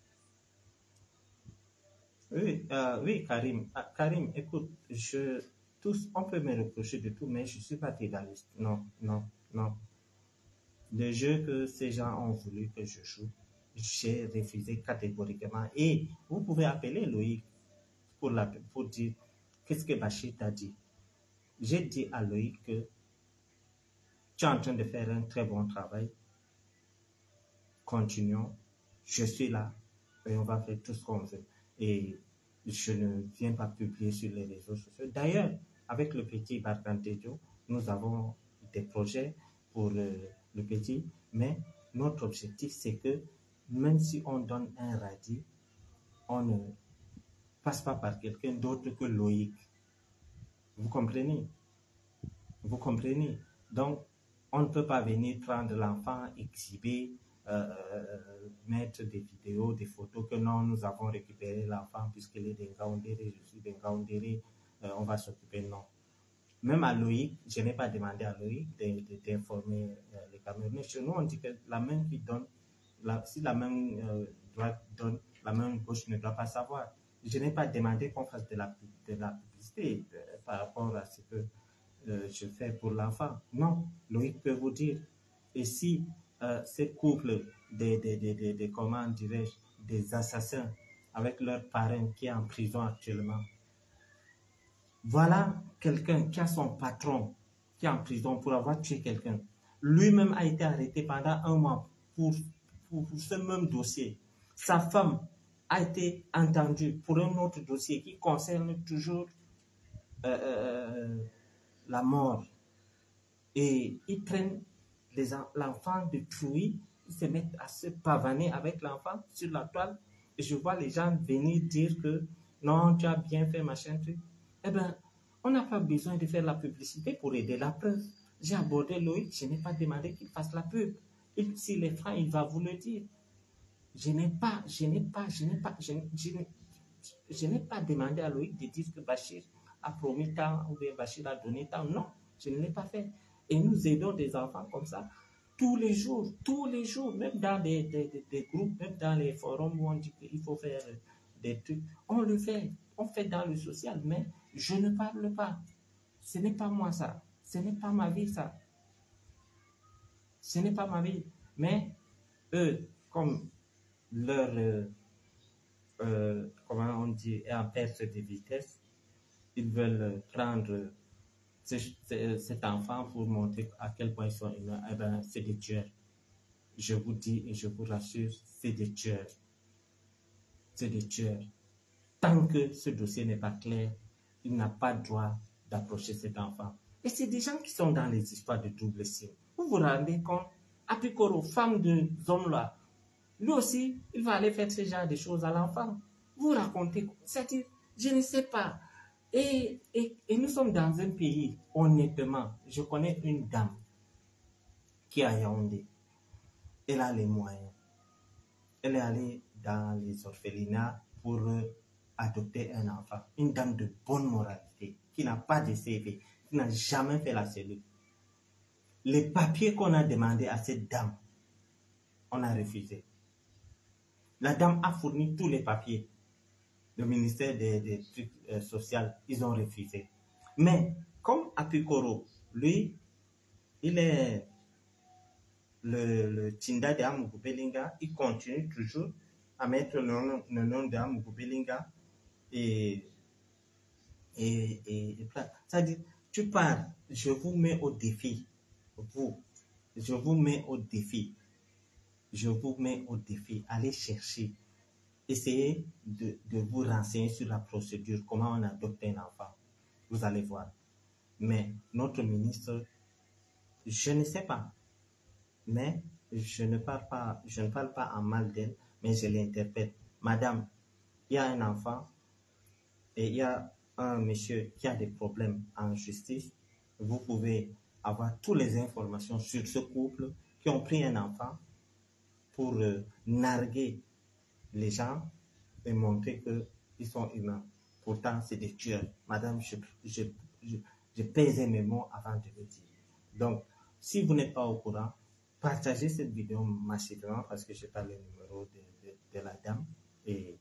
Oui, euh, oui, Karim. Ah, Karim, écoute, je, tous, on peut me reprocher de tout, mais je ne suis pas tégaliste. Non, non, non. Le jeu que ces gens ont voulu que je joue, j'ai refusé catégoriquement. Et vous pouvez appeler Loïc pour, la, pour dire qu'est-ce que Bachir t'a dit. J'ai dit à Loïc que tu es en train de faire un très bon travail. Continuons. Je suis là et on va faire tout ce qu'on veut. Et je ne viens pas publier sur les réseaux sociaux. D'ailleurs, avec le petit Barkantejo, nous avons des projets pour euh, le petit, mais notre objectif, c'est que même si on donne un radis, on ne passe pas par quelqu'un d'autre que Loïc. Vous comprenez? Vous comprenez? Donc, on ne peut pas venir prendre l'enfant, exhiber, euh, mettre des vidéos, des photos que non, nous avons récupéré l'enfant puisqu'il est d'Engaoundéré, je suis d'Engaoundéré, euh, on va s'occuper, non. Même à Loïc, je n'ai pas demandé à Loïc d'informer euh, les Camerounais. Chez nous, on dit que la main qui donne, la, si la main euh, droite donne, la main gauche ne doit pas savoir. Je n'ai pas demandé qu'on fasse de la, de la publicité euh, par rapport à ce que euh, je fais pour l'enfant. Non, Loïc peut vous dire. Et si euh, ces couples, des, des, des, des, des, comment dirais-je, des assassins avec leur parrain qui est en prison actuellement, voilà quelqu'un qui a son patron qui est en prison pour avoir tué quelqu'un. Lui-même a été arrêté pendant un mois pour, pour, pour ce même dossier. Sa femme a été entendue pour un autre dossier qui concerne toujours euh, euh, la mort. Et ils prennent l'enfant de Trouy, ils se mettent à se pavaner avec l'enfant sur la toile. Et je vois les gens venir dire que non, tu as bien fait, machin, truc. Eh bien, on n'a pas besoin de faire la publicité pour aider la preuve. J'ai abordé Loïc, je n'ai pas demandé qu'il fasse la pub. S'il est franc, il va vous le dire. Je n'ai pas, je n'ai pas, je n'ai pas, je, je, je n'ai pas demandé à Loïc de dire que Bachir a promis tant ou bien Bachir a donné tant. Non, je ne l'ai pas fait. Et nous aidons des enfants comme ça tous les jours, tous les jours, même dans des, des, des groupes, même dans les forums où on dit qu'il faut faire des trucs. On le fait, on fait dans le social, mais je ne parle pas. Ce n'est pas moi ça. Ce n'est pas ma vie ça. Ce n'est pas ma vie. Mais eux, comme leur, euh, euh, comment on dit, est en perte de vitesse, ils veulent prendre cet enfant pour montrer à quel point ils sont humains. Eh bien, c'est des tueurs. Je vous dis et je vous rassure, c'est des tueurs. C'est des tueurs. Tant que ce dossier n'est pas clair, il n'a pas le droit d'approcher cet enfant. Et c'est des gens qui sont dans les histoires de double signe. Vous vous rendez compte? Apikoro, femme de hommes-là, lui aussi, il va aller faire ce genre de choses à l'enfant. Vous racontez, c'est-à-dire, je ne sais pas. Et, et, et nous sommes dans un pays, honnêtement, je connais une dame qui est à Yaoundé. Elle a les moyens. Elle est allée dans les orphelinats pour euh, adopter un enfant. Une dame de bonne moralité, qui n'a pas de C V, qui n'a jamais fait la cellule. Les papiers qu'on a demandé à cette dame, on a refusé. La dame a fourni tous les papiers. Le ministère des, des trucs euh, sociaux, ils ont refusé. Mais comme Apikoro, lui, il est le, le Tinda de Amougou Belinga, il continue toujours à mettre le nom, le nom de Amougou Belinga et, et, et, et c'est-à-dire, tu parles, je vous mets au défi, vous, je vous mets au défi. je vous mets au défi, allez chercher, essayez de, de vous renseigner sur la procédure, comment on adopte un enfant. Vous allez voir. Mais notre ministre, je ne sais pas, mais je ne parle pas, je ne parle pas en mal d'elle, mais je l'interpelle. Madame, il y a un enfant et il y a un monsieur qui a des problèmes en justice. Vous pouvez avoir toutes les informations sur ce couple qui ont pris un enfant pour euh, narguer les gens et montrer qu'ils sont humains. Pourtant, c'est des tueurs. Madame, je, je, je, je pesais mes mots avant de le dire. Donc, si vous n'êtes pas au courant, partagez cette vidéo massivement parce que je n'ai pas le numéro de, de, de la dame. Et,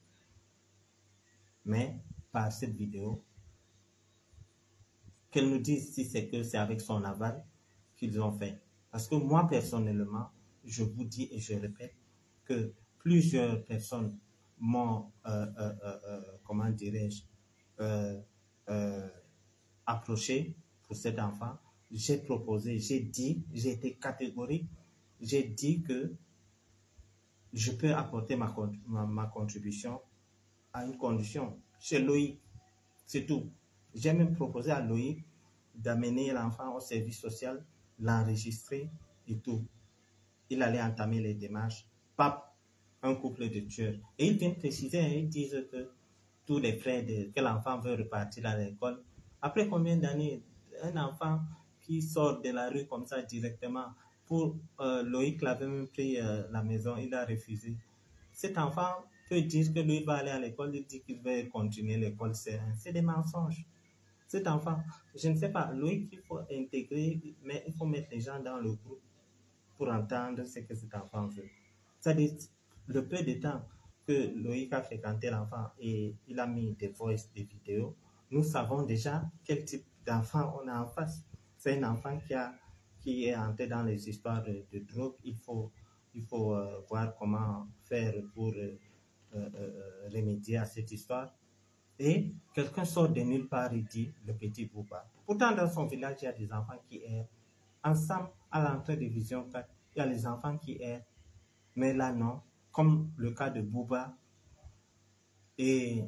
mais par cette vidéo, qu'elle nous dise si c'est que c'est avec son aval qu'ils ont fait. Parce que moi, personnellement, je vous dis et je répète que plusieurs personnes m'ont, euh, euh, euh, comment dirais-je, euh, euh, approché pour cet enfant. J'ai proposé, j'ai dit, j'ai été catégorique, j'ai dit que je peux apporter ma, ma, ma contribution à une condition. Chez Loïc, c'est tout. J'ai même proposé à Loïc d'amener l'enfant au service social, l'enregistrer et tout. Il allait entamer les démarches. Pas un couple de tueurs. Et ils viennent préciser, ils disent que tous les frais de, que l'enfant veut repartir à l'école. Après combien d'années, un enfant qui sort de la rue comme ça directement, pour euh, Loïc l'avait même pris euh, la maison, il a refusé. Cet enfant peut dire que lui va aller à l'école, il dit qu'il va continuer l'école, c'est des mensonges. Cet enfant, je ne sais pas, Loïc, il faut intégrer, mais il faut mettre les gens dans le groupe pour entendre ce que cet enfant veut. C'est-à-dire, le peu de temps que Loïc a fréquenté l'enfant et il a mis des voices, des vidéos, nous savons déjà quel type d'enfant on a en face. C'est un enfant qui, a, qui est entré dans les histoires de, de drogue. Il faut, il faut euh, voir comment faire pour euh, euh, remédier à cette histoire. Et quelqu'un sort de nulle part et dit le petit Bouba. Pourtant, dans son village, il y a des enfants qui errent. Ensemble, à l'entrée de Vision quatre, il y a les enfants qui errent. Mais là, non. Comme le cas de Bouba et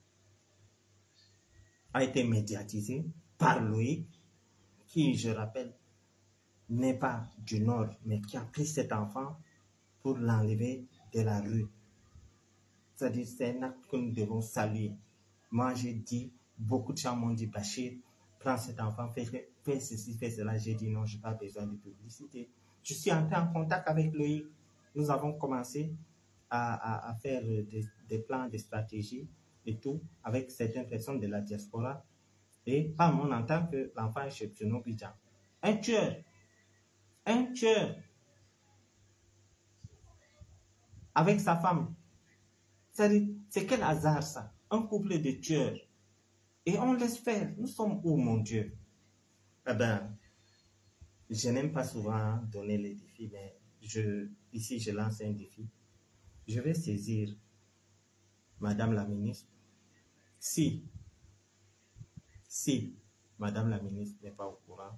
a été médiatisé par Loïc, qui, je rappelle, n'est pas du Nord, mais qui a pris cet enfant pour l'enlever de la rue. C'est-à-dire, c'est un acte que nous devons saluer. Moi, j'ai dit, beaucoup de gens m'ont dit, Bachir, prends cet enfant, fais, fais ceci, fais cela. J'ai dit non, je n'ai pas besoin de publicité. Je suis entré en contact avec Loïc. Nous avons commencé à, à, à faire des, des plans, des stratégies et tout avec certaines personnes de la diaspora. Et par mon entend que l'enfant est chez Bruno Bidjan. Un tueur, un tueur, avec sa femme. C'est quel hasard ça? Un couple de tueurs. Et on laisse faire. Nous sommes où, mon Dieu? Eh bien, je n'aime pas souvent donner les défis, mais je, ici, je lance un défi. Je vais saisir Madame la ministre. Si, si Madame la ministre n'est pas au courant,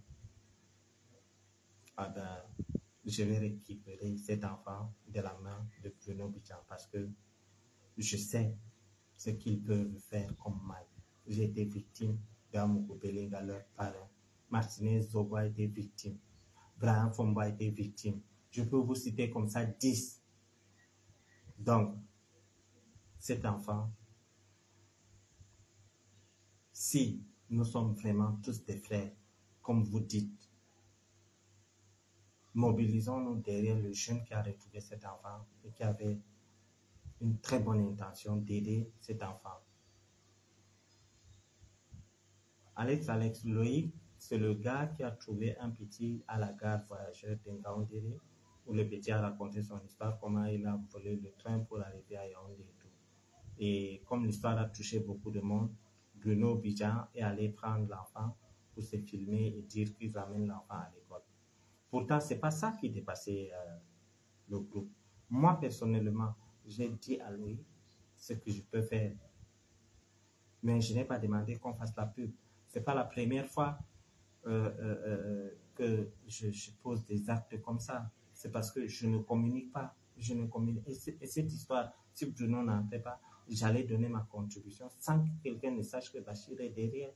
eh bien, je vais récupérer cet enfant de la main de Bruno Bidjan parce que je sais ce qu'ils peuvent faire comme mal. J'ai été victime d'Amoukou Belinga, leur parrain. Martinez Zobo a été victime. Braham Fombo a été victime. Je peux vous citer comme ça dix. Donc, cet enfant, si nous sommes vraiment tous des frères, comme vous dites, mobilisons-nous derrière le jeune qui a retrouvé cet enfant et qui avait une très bonne intention d'aider cet enfant. Alex Alex Loïc, c'est le gars qui a trouvé un petit à la gare voyageur d'Engaoundéré, où le petit a raconté son histoire, comment il a volé le train pour arriver à Yaoundé et tout. Et comme l'histoire a touché beaucoup de monde, Bruno Bidjan est allé prendre l'enfant pour se filmer et dire qu'il ramène l'enfant à l'école. Pourtant, ce n'est pas ça qui dépassait euh, le groupe. Moi, personnellement, j'ai dit à lui ce que je peux faire. Mais je n'ai pas demandé qu'on fasse la pub. Ce n'est pas la première fois euh, euh, euh, que je, je pose des actes comme ça. C'est parce que je ne communique pas. je ne communique. Et, et cette histoire, si Bruno n'en fait pas, j'allais donner ma contribution sans que quelqu'un ne sache que Bachir est derrière.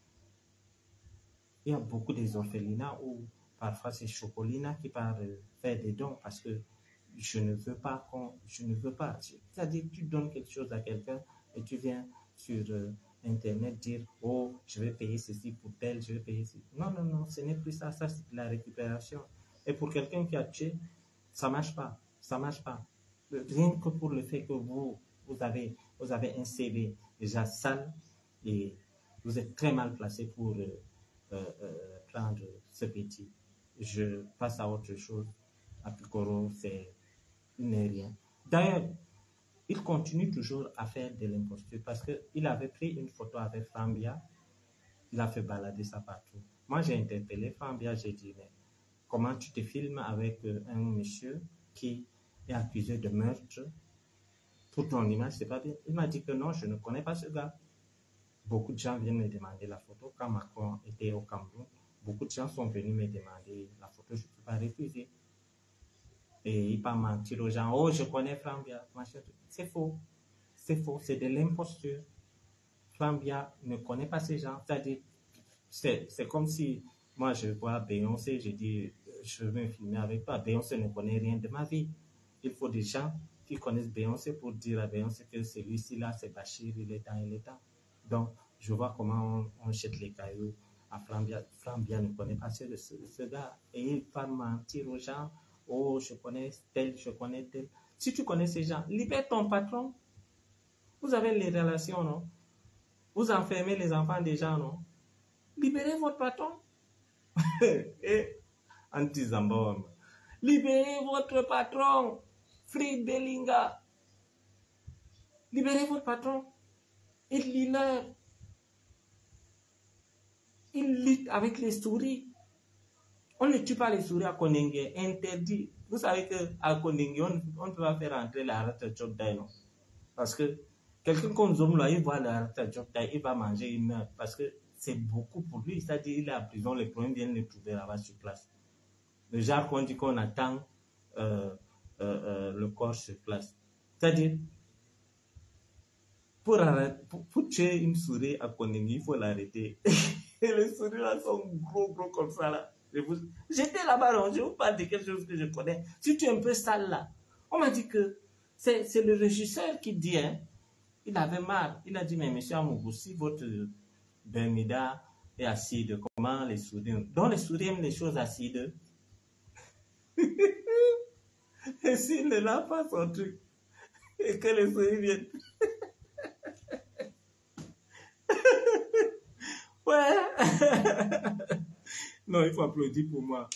Il y a beaucoup des orphelinats où parfois c'est Chocolina qui part faire des dons parce que je ne veux pas qu'on, je ne veux pas. C'est-à-dire tu donnes quelque chose à quelqu'un et tu viens sur euh, Internet dire « Oh, je vais payer ceci pour tel, je vais payer ceci. » Non, non, non, ce n'est plus ça, ça c'est de la récupération. Et pour quelqu'un qui a tué, ça ne marche pas, ça ne marche pas. Rien que pour le fait que vous, vous avez, vous avez un C V déjà sale et vous êtes très mal placé pour euh, euh, euh, prendre ce petit. Je passe à autre chose. À Picoro, c'est il n'est rien. D'ailleurs, il continue toujours à faire de l'imposture parce qu'il avait pris une photo avec Fambia, il a fait balader ça partout. Moi, j'ai interpellé Fambia, j'ai dit, mais comment tu te filmes avec un monsieur qui est accusé de meurtre pour ton image, c'est pas bien. Il m'a dit que non, je ne connais pas ce gars. Beaucoup de gens viennent me demander la photo. Quand Macron était au Cameroun, beaucoup de gens sont venus me demander la photo, je ne peux pas refuser. Et il pas mentir aux gens, oh, je connais Fambia. C'est faux. C'est faux. C'est de l'imposture. Fambia ne connaît pas ces gens. C'est-à-dire, c'est comme si moi je vois Beyoncé, je dis, je veux me filmer avec toi. Beyoncé ne connaît rien de ma vie. Il faut des gens qui connaissent Beyoncé pour dire à Beyoncé que celui-ci là, c'est Bachir, il est temps, il est temps. Donc, je vois comment on, on jette les cailloux à Fambia. Fambia ne connaît pas ce, ce, ce gars. Et il va mentir aux gens. Oh, je connais tel, je connais tel. Si tu connais ces gens, libère ton patron. Vous avez les relations, non? Vous enfermez les enfants des gens, non? Libérez votre patron. Et anti-Zambom. Libérez votre patron. Free Bellinga. Libérez votre patron. Il lit leur. Il lutte avec les souris. On ne tue pas les souris à Koningé, interdit. Vous savez qu'à Koningé, on ne peut pas faire entrer la rata Jokdai, non? Parce que quelqu'un comme Zomla, il voit la rata Jokdai, il va manger, il meurt. Parce que c'est beaucoup pour lui. C'est-à-dire, il est en prison, les problèmes viennent le trouver là-bas sur place. Le genre qu'on dit qu'on attend euh, euh, euh, le corps sur place. C'est-à-dire, pour, pour, pour tuer une souris à Koningé, il faut l'arrêter. Et les souris là sont gros, gros comme ça là. J'étais là-bas, je vous parle de quelque chose que je connais. Si tu es un peu sale là, on m'a dit que c'est le régisseur qui dit, hein, il avait marre. Il a dit, mais monsieur Amougou, si votre Bermuda est acide, comment les souris, donc les souris aiment les choses acides. Et s'il ne l'a pas son truc, et que les souris viennent. Ouais. Non, il faut applaudir pour moi.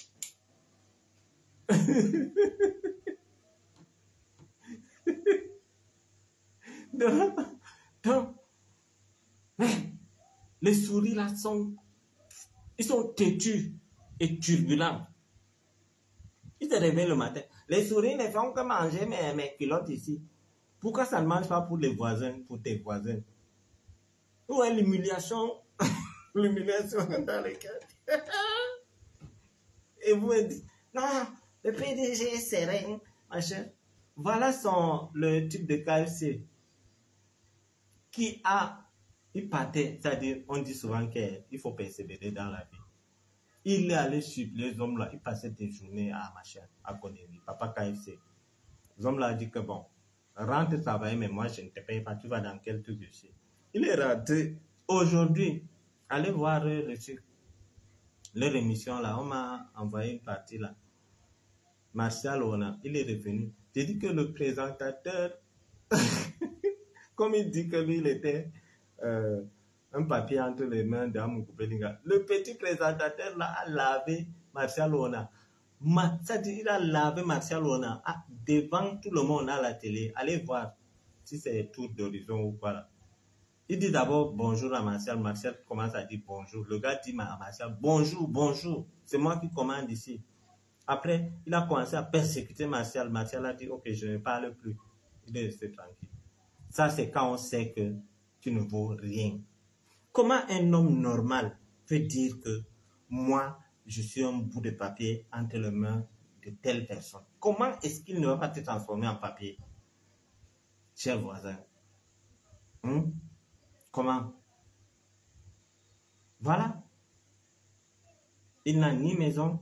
donc, donc, mais les souris là sont, ils sont têtus et turbulents. Ils se réveillent le matin. Les souris ne font que manger mes, mes culottes ici. Pourquoi ça ne mange pas pour les voisins, pour tes voisins? Où est l'humiliation? L'humiliation dans les cas. Et vous me dites, non, le P D G est serein, machin. Voilà son, le type de K F C qui a, il partait, c'est-à-dire, on dit souvent qu'il faut persévérer dans la vie. Il est allé sur les hommes là, il passait des journées à machin, à Konemi, papa K F C. Les hommes là a dit que bon, rentre travailler, mais moi je ne te paye pas, tu vas dans quel truc ici. Il est rentré aujourd'hui, allez voir le truc. Leur émission là, on m'a envoyé une partie là. Martial Ona, il est revenu. J'ai dit que le présentateur, comme il dit que lui, il était euh, un papier entre les mains d'Amougou Bellinga. Le petit présentateur là a lavé Martial Ona. Ma, ça dit, il a lavé Martial Ona ah, devant tout le monde à la télé. Allez voir si c'est tour d'horizon ou quoi là. Il dit d'abord bonjour à Martial. Martial commence à dire bonjour. Le gars dit à Martial bonjour, bonjour. C'est moi qui commande ici. Après, il a commencé à persécuter Martial. Martial a dit ok, je ne parle plus. Il est resté tranquille. Ça, c'est quand on sait que tu ne vaux rien. Comment un homme normal peut dire que moi, je suis un bout de papier entre les mains de telle personne, comment est-ce qu'il ne va pas te transformer en papier, cher voisin? Hum? Comment? Voilà. Il n'a ni maison.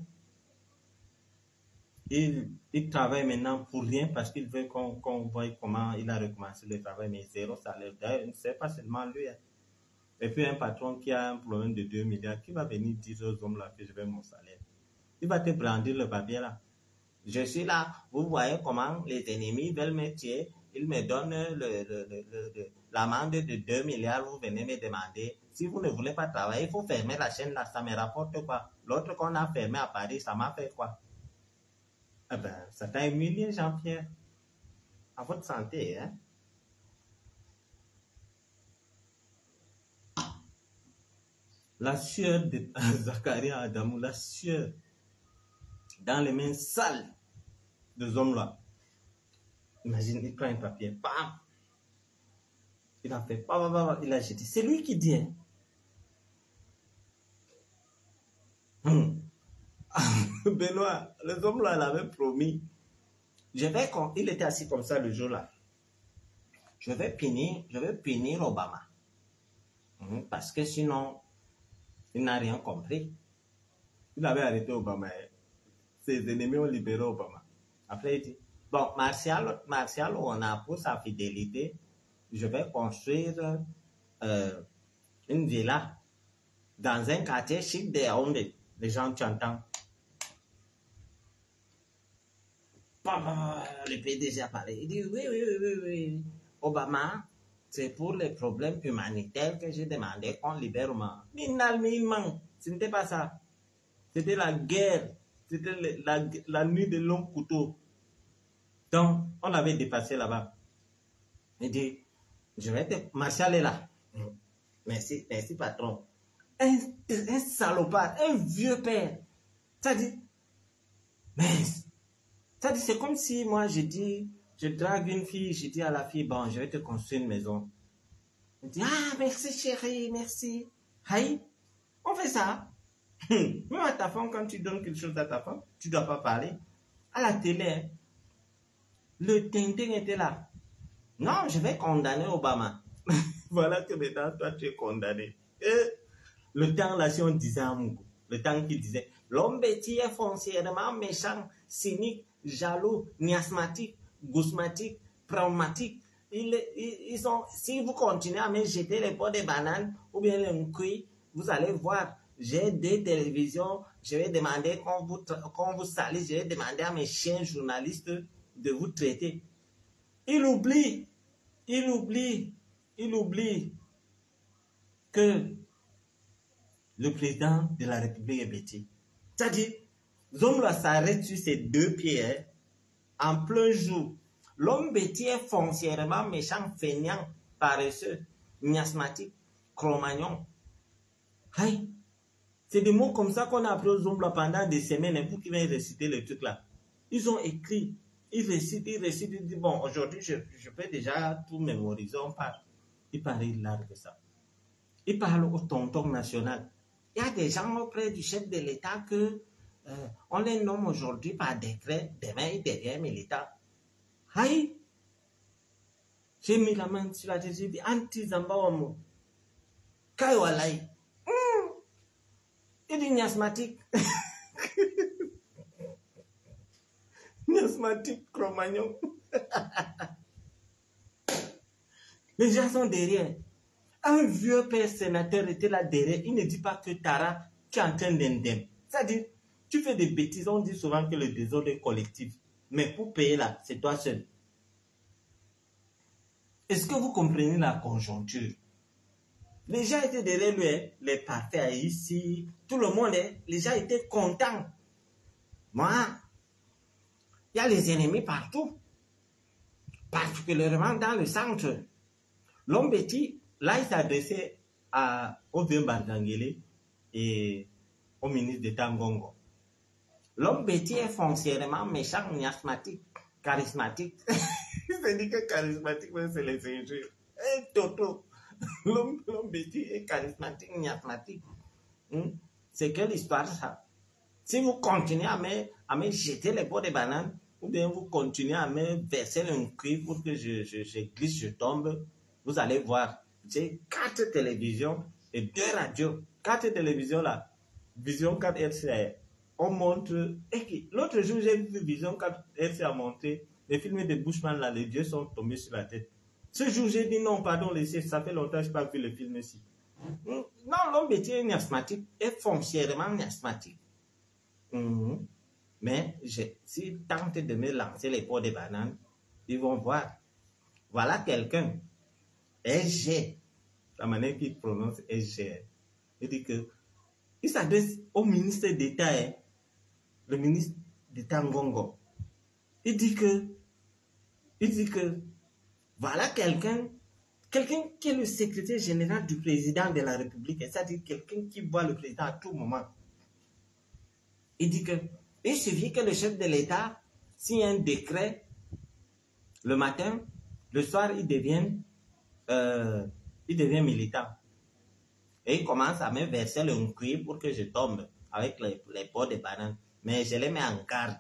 Il, il travaille maintenant pour rien parce qu'il veut qu'on qu'on voie comment il a recommencé le travail, mais zéro salaire. D'ailleurs, ce n'est pas seulement lui. Hein. Et puis un patron qui a un problème de deux milliards, qui va venir dire aux hommes là que je veux mon salaire. Il va te brandir le papier là. Je suis là, vous voyez comment les ennemis veulent me tuer. Ils me donnent le, le, le, le, l'amende de deux milliards, vous venez me demander. Si vous ne voulez pas travailler, il faut fermer la chaîne là, ça me rapporte quoi? L'autre qu'on a fermé à Paris, ça m'a fait quoi? Eh ben, ça t'a humilié, Jean-Pierre. À votre santé, hein? La sueur de Zakaria Adamou, la sueur dans les mains sales de ce homme-là. Imagine, il prend un papier, bam! Il a fait, bam, bam, bam, il a jeté. C'est lui qui dit, hein? Hum. Benoît, les hommes là l'avaient promis. Je vais, il était assis comme ça le jour-là. Je vais punir, je vais punir Obama. Hum, parce que sinon, il n'a rien compris. Il avait arrêté Obama. Ses ennemis ont libéré Obama. Après, il dit, bon, Martial, Martial, on a pour sa fidélité, je vais construire euh, une villa dans un quartier chic de Yaoundé. Les gens, tu entends. Le P D G a parlé. Il dit, oui, oui, oui, oui, oui. Obama, c'est pour les problèmes humanitaires que j'ai demandé qu'on libère Obama. Finalement, ce n'était pas ça. C'était la guerre. C'était la, la, la nuit de longs couteaux. Donc, on l'avait dépassé là-bas. Il dit, je vais te... Martial est là. Merci, merci patron. Un, un salopard, un vieux père. Ça dit, mais, ça dit, c'est comme si moi, je dis, je drague une fille, je dis à la fille, bon, je vais te construire une maison. Il dit, ah, merci chérie, merci. Aïe, on fait ça. Même à ta femme, quand tu donnes quelque chose à ta femme, tu ne dois pas parler. À la télé, le tintin était là. Non, je vais condamner Obama. Voilà que maintenant, toi, tu es condamné. Et le temps, là, si on disait à Mungo, le temps qu'il disait, l'homme bêtis est foncièrement méchant, cynique, jaloux, miasmatique, gousmatique, traumatique. Ils, ils, ils sont, si vous continuez à me jeter les pots de bananes ou bien les cuits, vous allez voir, j'ai des télévisions, je vais demander qu'on vous, qu'on vous salue, je vais demander à mes chiens journalistes de vous traiter. Il oublie, il oublie, il oublie que le président de la République est bêtise. C'est-à-dire, l'homme là s'arrête sur ses deux pieds, hein, en plein jour. L'homme bêtise est foncièrement méchant, feignant, paresseux, miasmatique, cro-magnon. Aïe, c'est des mots comme ça qu'on a appris aux hommes là pendant des semaines, hein, pour qu'ils viennent réciter le truc là. Ils ont écrit, ils récitent, ils récitent, ils disent, bon, aujourd'hui, je, je peux déjà tout mémoriser, on parle. Il parle, il largue ça. Il parle au tonton national. Il y a des gens auprès du chef de l'État que euh, on les nomme aujourd'hui par décret, demain et derrière l'État. Aïe! J'ai mis la main sur la tête, j'ai dit, anti-Zambawamo. Kaiwalai. Hum. Il dit miasmatique. Miasmatique, Cro-Magnon. Les gens sont derrière. Un vieux père sénateur était là derrière. Il ne dit pas que Tara, tu es en train d'indemne. C'est-à-dire, tu fais des bêtises. On dit souvent que le désordre est collectif. Mais pour payer là, c'est toi seul. Est-ce que vous comprenez la conjoncture? Les gens étaient derrière lui. Les parfaits ici. Tout le monde, les gens étaient contents. Moi, il y a les ennemis partout. Particulièrement dans le centre. L'homme bêtis, là, il s'adressait au vieux Bardangele et au ministre d'État Ngongo. L'homme bêtis est foncièrement méchant, miasmatique, charismatique. Il se dit que charismatique, c'est les injures. Et Toto, l'homme bêtis est charismatique, miasmatique. Hmm? C'est quelle histoire ça? Si vous continuez à me, à me jeter les pots de banane, ou bien vous continuez à me verser un cri pour que je, je, je glisse, je tombe, vous allez voir. J'ai quatre télévisions et deux radios. Quatre télévisions là. Vision quatre R C A. On montre. L'autre jour, j'ai vu Vision quatre R C A montrer les films de Bushman là, les dieux sont tombés sur la tête. Ce jour, j'ai dit non, pardon, laissez, ça fait longtemps que je n'ai pas vu le film ici. Non, l'homme était un asthmatique et foncièrement un asthmatique. Mmh. Mais s'ils tentent de me lancer les pots de banane, ils vont voir. Voilà quelqu'un. S G. La manière qu'il prononce S G. Il dit que il s'adresse au ministre d'État, hein, le ministre d'État Ngongo. Il dit que, il dit que, voilà quelqu'un, quelqu'un qui est le secrétaire général du président de la République, c'est-à-dire quelqu'un qui voit le président à tout moment. Il dit que, il suffit que le chef de l'État signe un décret le matin, le soir, il devient, euh, il devient militant. Et il commence à me verser le cuir pour que je tombe avec les, les pots de banane. Mais je les mets en garde.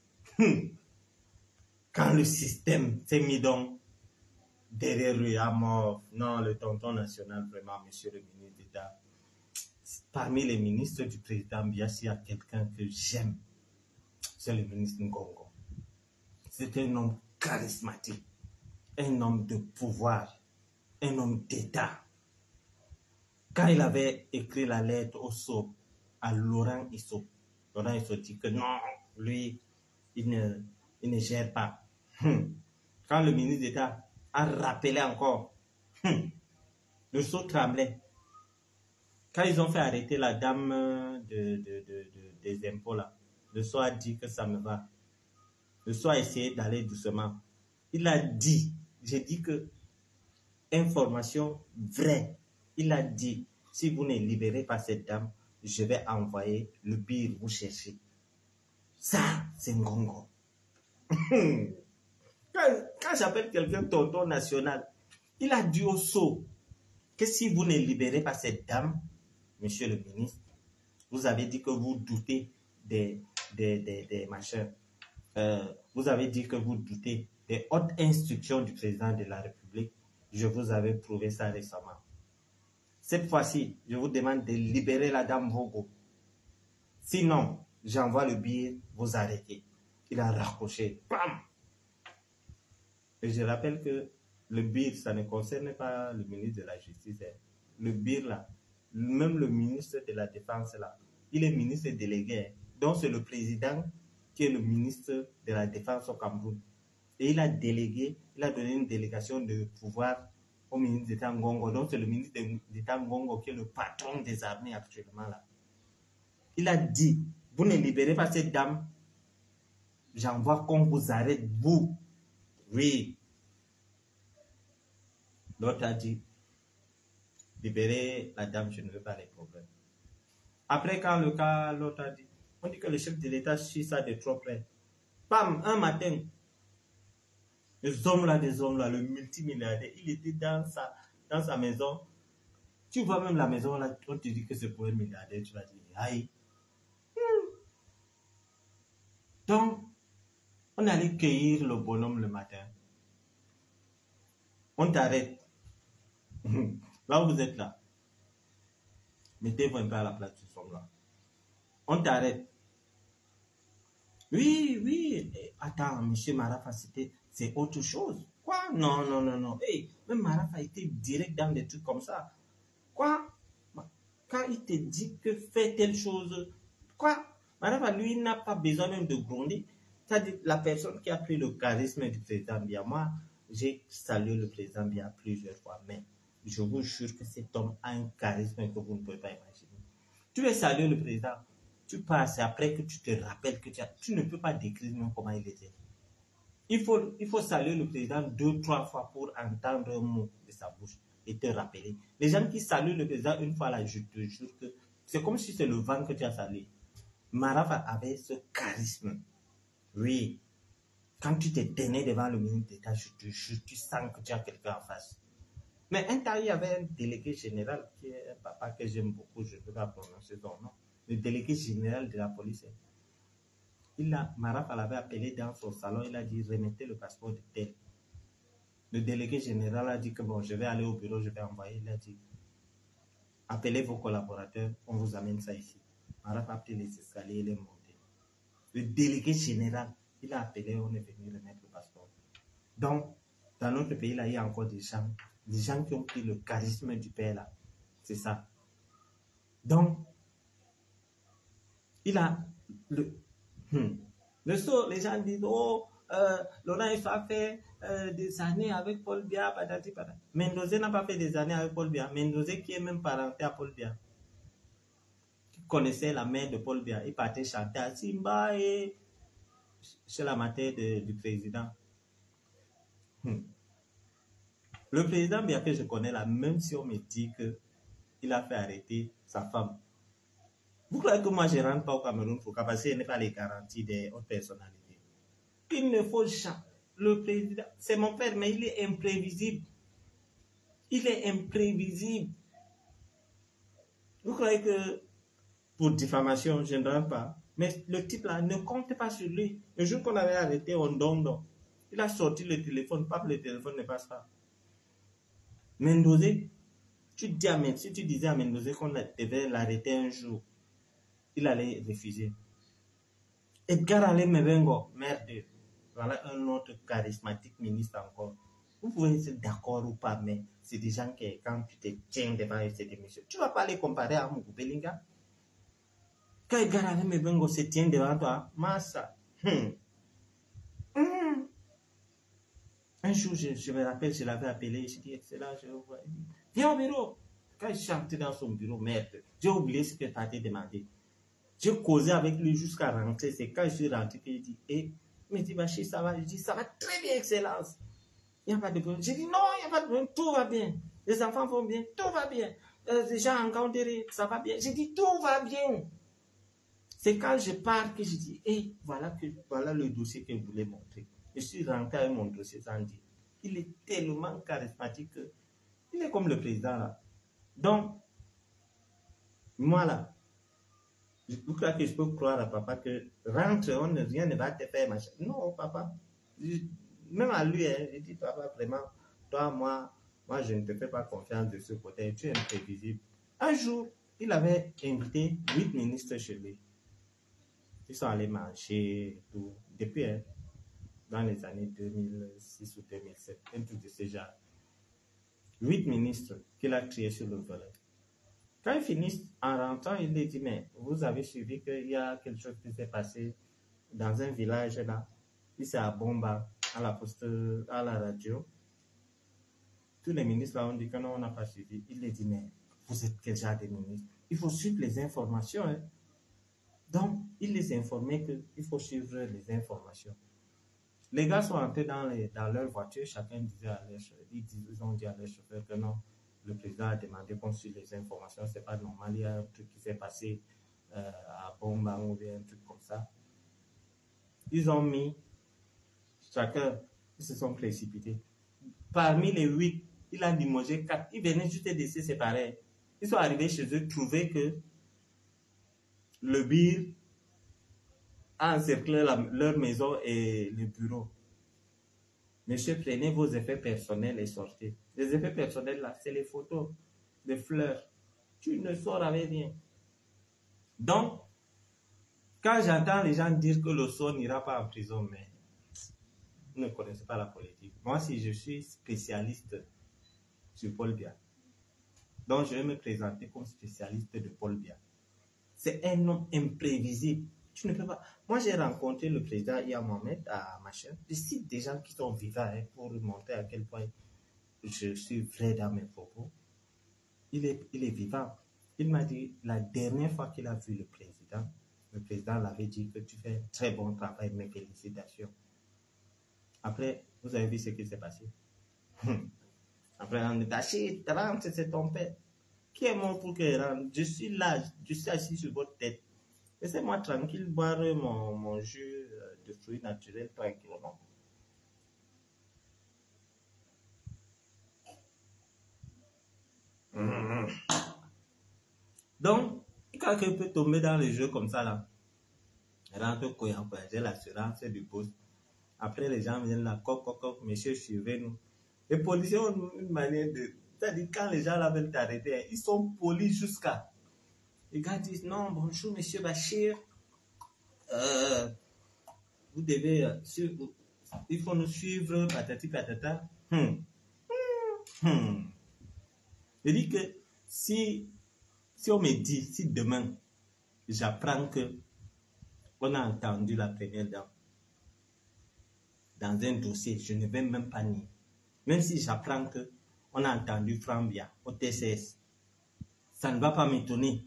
Quand le système s'est mis donc derrière lui à mort, non, le tonton national, vraiment, monsieur le ministre d'État, parmi les ministres du président Biya, s'il y a quelqu'un que j'aime, c'est le ministre Ngongo. C'est un homme charismatique, un homme de pouvoir, un homme d'État. Quand il avait écrit la lettre au S O P, à Laurent Issou, Laurent Issou dit que non, lui, il ne, il ne gère pas. Hum. Quand le ministre d'État a rappelé encore, hum, le S O P tremblait. Quand ils ont fait arrêter la dame de, de, de, de, des impôts, là, le S O P a dit que ça me va. Le S O P a essayé d'aller doucement. Il a dit, j'ai dit que, information vraie, il a dit, si vous ne libérez pas cette dame, je vais envoyer le pire vous chercher. Ça, c'est Ngongo. Quand, quand j'appelle quelqu'un tonton national, il a dit au S O que si vous ne libérez pas cette dame, monsieur le ministre, vous avez dit que vous doutez des, des, des, des machins. Euh, vous avez dit que vous doutez des hautes instructions du président de la République. Je vous avais prouvé ça récemment. Cette fois-ci, je vous demande de libérer la dame Vogo. Sinon, j'envoie le billet, vous arrêtez. Il a raccroché. Bam! Et je rappelle que le B I R, ça ne concerne pas le ministre de la Justice. Le B I R, là, même le ministre de la Défense, là, il est ministre délégué. Donc, c'est le président qui est le ministre de la Défense au Cameroun. Et il a délégué, il a donné une délégation de pouvoir au ministre d'État Ngongo. Donc, c'est le ministre d'État Ngongo qui est le patron des armées actuellement, là. Il a dit, vous ne libérez pas cette dame, j'envoie qu'on vous arrête, vous. Oui. L'autre a dit, libérez la dame, je ne veux pas les problèmes. Après, quand le cas, l'autre a dit, on dit que le chef de l'État suit ça de trop près. Pam, un matin, les hommes là, des hommes là, le multimilliardaire, il était dans sa, dans sa maison. Tu vois même la maison là, on te dit que c'est pour un milliardaire, tu vas dire, aïe. Hmm. Donc, on allait cueillir le bonhomme le matin. On t'arrête. Là où vous êtes là. Mettez-vous un peu à la place de ce homme-là. On t'arrête. Oui, oui. Attends, monsieur Marafa, c'était, c'est autre chose. Quoi? Non, non, non, non. Hey, même Marafa était direct dans des trucs comme ça. Quoi? Quand il te dit que fais telle chose, quoi? Marafa, lui, n'a pas besoin même de gronder. C'est-à-dire, la personne qui a pris le charisme du président Biya, moi, j'ai salué le président Biya plusieurs fois, mais je vous jure que cet homme a un charisme que vous ne pouvez pas imaginer. Tu veux saluer le président, tu passes après que tu te rappelles que tu, as, tu ne peux pas décrire même comment il était. Il faut, il faut saluer le président deux, trois fois pour entendre un mot de sa bouche et te rappeler. Les gens qui saluent le président une fois là, je te jure que c'est comme si c'est le vent que tu as salué. Marafa avait ce charisme. Oui. Quand tu te tenais devant le ministre d'État, je te jure, tu sens que tu as quelqu'un en face. Mais un temps, il y avait un délégué général qui est un papa que j'aime beaucoup, je ne peux pas prononcer son nom. le délégué général de la police. Il a, Marapha l'avait appelé dans son salon, il a dit remettez le passeport de tel. Le délégué général a dit que bon, je vais aller au bureau, je vais envoyer. Il a dit appelez vos collaborateurs, on vous amène ça ici. Marapha a pris les escaliers, il est monté. Le délégué général, il a appelé, on est venu remettre le passeport. Donc, dans notre pays, là, il y a encore des gens, des gens qui ont pris le charisme du père, là. C'est ça. Donc, il a le, hmm, le saut, les gens disent, oh, euh, Laurent il a fait euh, des années avec Paul Biya, patati patata. Mendoza n'a pas fait des années avec Paul Biya. Mendoza qui est même parenté à Paul Biya, qui connaissait la mère de Paul Biya, il partait chanter à Simba et chez la mère du président. Hmm. Le président Biya que je connais là, même si on me dit qu'il a fait arrêter sa femme. Vous croyez que moi je ne rentre pas au Cameroun pour parce qu'il n'est pas les garanties des hautes personnalités. Il ne faut jamais. Le président, c'est mon père, mais il est imprévisible. Il est imprévisible. Vous croyez que pour diffamation, je ne rentre pas. Mais le type là, ne compte pas sur lui. Le jour qu'on avait arrêté Ondondo, il a sorti le téléphone, pas le téléphone ne passe pas. Mendoza, tu dis à Mendoza, si tu disais à Mendoza qu'on devait l'arrêter un jour, il allait refuser. Edgar Alain Mebengo, merde, voilà un autre charismatique ministre encore. Vous pouvez être d'accord ou pas, mais c'est des gens qui, quand tu te tiens devant cette émission, tu ne vas pas les comparer à Mougou Belinga. Quand Edgar Alain Mebengo se tient devant toi, Massa. Hmm. Hmm. Un jour, je, je me rappelle, je l'avais appelé, je dis, excellent, je vois. Viens au bureau. Quand je chantais dans son bureau, merde, j'ai oublié ce que tu as demandé. J'ai causé avec lui jusqu'à rentrer. C'est quand je suis rentré qu'il dit, eh, mais dit, Bachir, ça va. Je dis, ça va très bien, excellence. Il n'y a pas de problème. J'ai dit, non, il n'y a pas de problème, tout va bien. Les enfants vont bien, tout va bien. Euh, les gens rencontrés, ça va bien. J'ai dit, tout va bien. C'est quand je pars que je dis, eh, voilà, que, voilà le dossier que je voulais montrer. Je suis rentré avec mon dossier sans dire. Il est tellement charismatique que, il est comme le président là. Donc, moi là, je crois que je peux croire à papa que rentre, on ne, rien ne va te faire machin. Non, papa. Je, même à lui, hein, je dis, papa, vraiment, toi, moi, moi, je ne te fais pas confiance de ce côté. Tu es imprévisible. Un jour, il avait invité huit ministres chez lui. Ils sont allés marcher, tout. Depuis, hein, dans les années deux mille six ou deux mille sept, un truc de ce genre. Huit ministres qu'il a créés sur le volet. Quand ils finissent, en rentrant, il les dit, mais vous avez suivi qu'il y a quelque chose qui s'est passé dans un village là, ici à Bomba, à la poste, à la radio. Tous les ministres là ont dit que non, on n'a pas suivi. Il les dit, mais vous êtes quel genre de ministre? Il faut suivre les informations. Hein. Donc, il les informait qu'il faut suivre les informations. Les gars sont entrés dans, les, dans leur voiture, chacun disait à leur chauffeur, ils, ils ont dit à leur chauffeur que non, le président a demandé qu'on suive les informations, c'est pas normal, il y a un truc qui s'est passé euh, à Bomba ou bien un truc comme ça. Ils ont mis, chacun, ils se sont précipités. Parmi les huit, il a limogé quatre, ils venaient juste de se séparer. Ils sont arrivés chez eux, trouver que le bir a encerclé la, leur maison et le bureau. Monsieur, prenez vos effets personnels et sortez. Les effets personnels, là, c'est les photos, les fleurs. Tu ne sors avec rien. Donc, quand j'entends les gens dire que le son n'ira pas en prison, mais vous ne connaissez pas la politique. Moi, si je suis spécialiste sur Paul Biya, donc je vais me présenter comme spécialiste de Paul Biya. C'est un homme imprévisible. Tu ne peux pas. Moi, j'ai rencontré le président Iya Mohamed à Machin. Je cite des gens qui sont vivants hein, pour montrer à quel point je suis vrai dans mes propos. Il est, il est vivant. Il m'a dit, la dernière fois qu'il a vu le président, le président l'avait dit que tu fais un très bon travail, mes félicitations. Après, vous avez vu ce qui s'est passé. Après, on est acheté, rentre, c'est ton père. Qui est mort pour que rentre? Je suis là, je suis assis sur votre tête. Laissez-moi tranquille boire mon, mon jus de fruits naturels tranquillement. Mmh. Donc, crois qu'elle peut tomber dans les jeux comme ça là? Rentre Koyan, j'ai l'assurance du boss. Après, les gens viennent là, coq, coq, coq, monsieur, suivez-nous. Les policiers ont une manière de... C'est-à-dire, quand les gens là veulent t'arrêter, ils sont polis jusqu'à... Les gars disent, non, bonjour, monsieur Bachir. Euh, vous devez... Euh, suivre, il faut nous suivre, patati patata. Hmm. Hmm. Je dis que si, si on me dit, si demain, j'apprends que on a entendu la première dame dans un dossier, je ne vais même pas nier. Même si j'apprends que on a entendu Frambia au T C S, ça ne va pas m'étonner.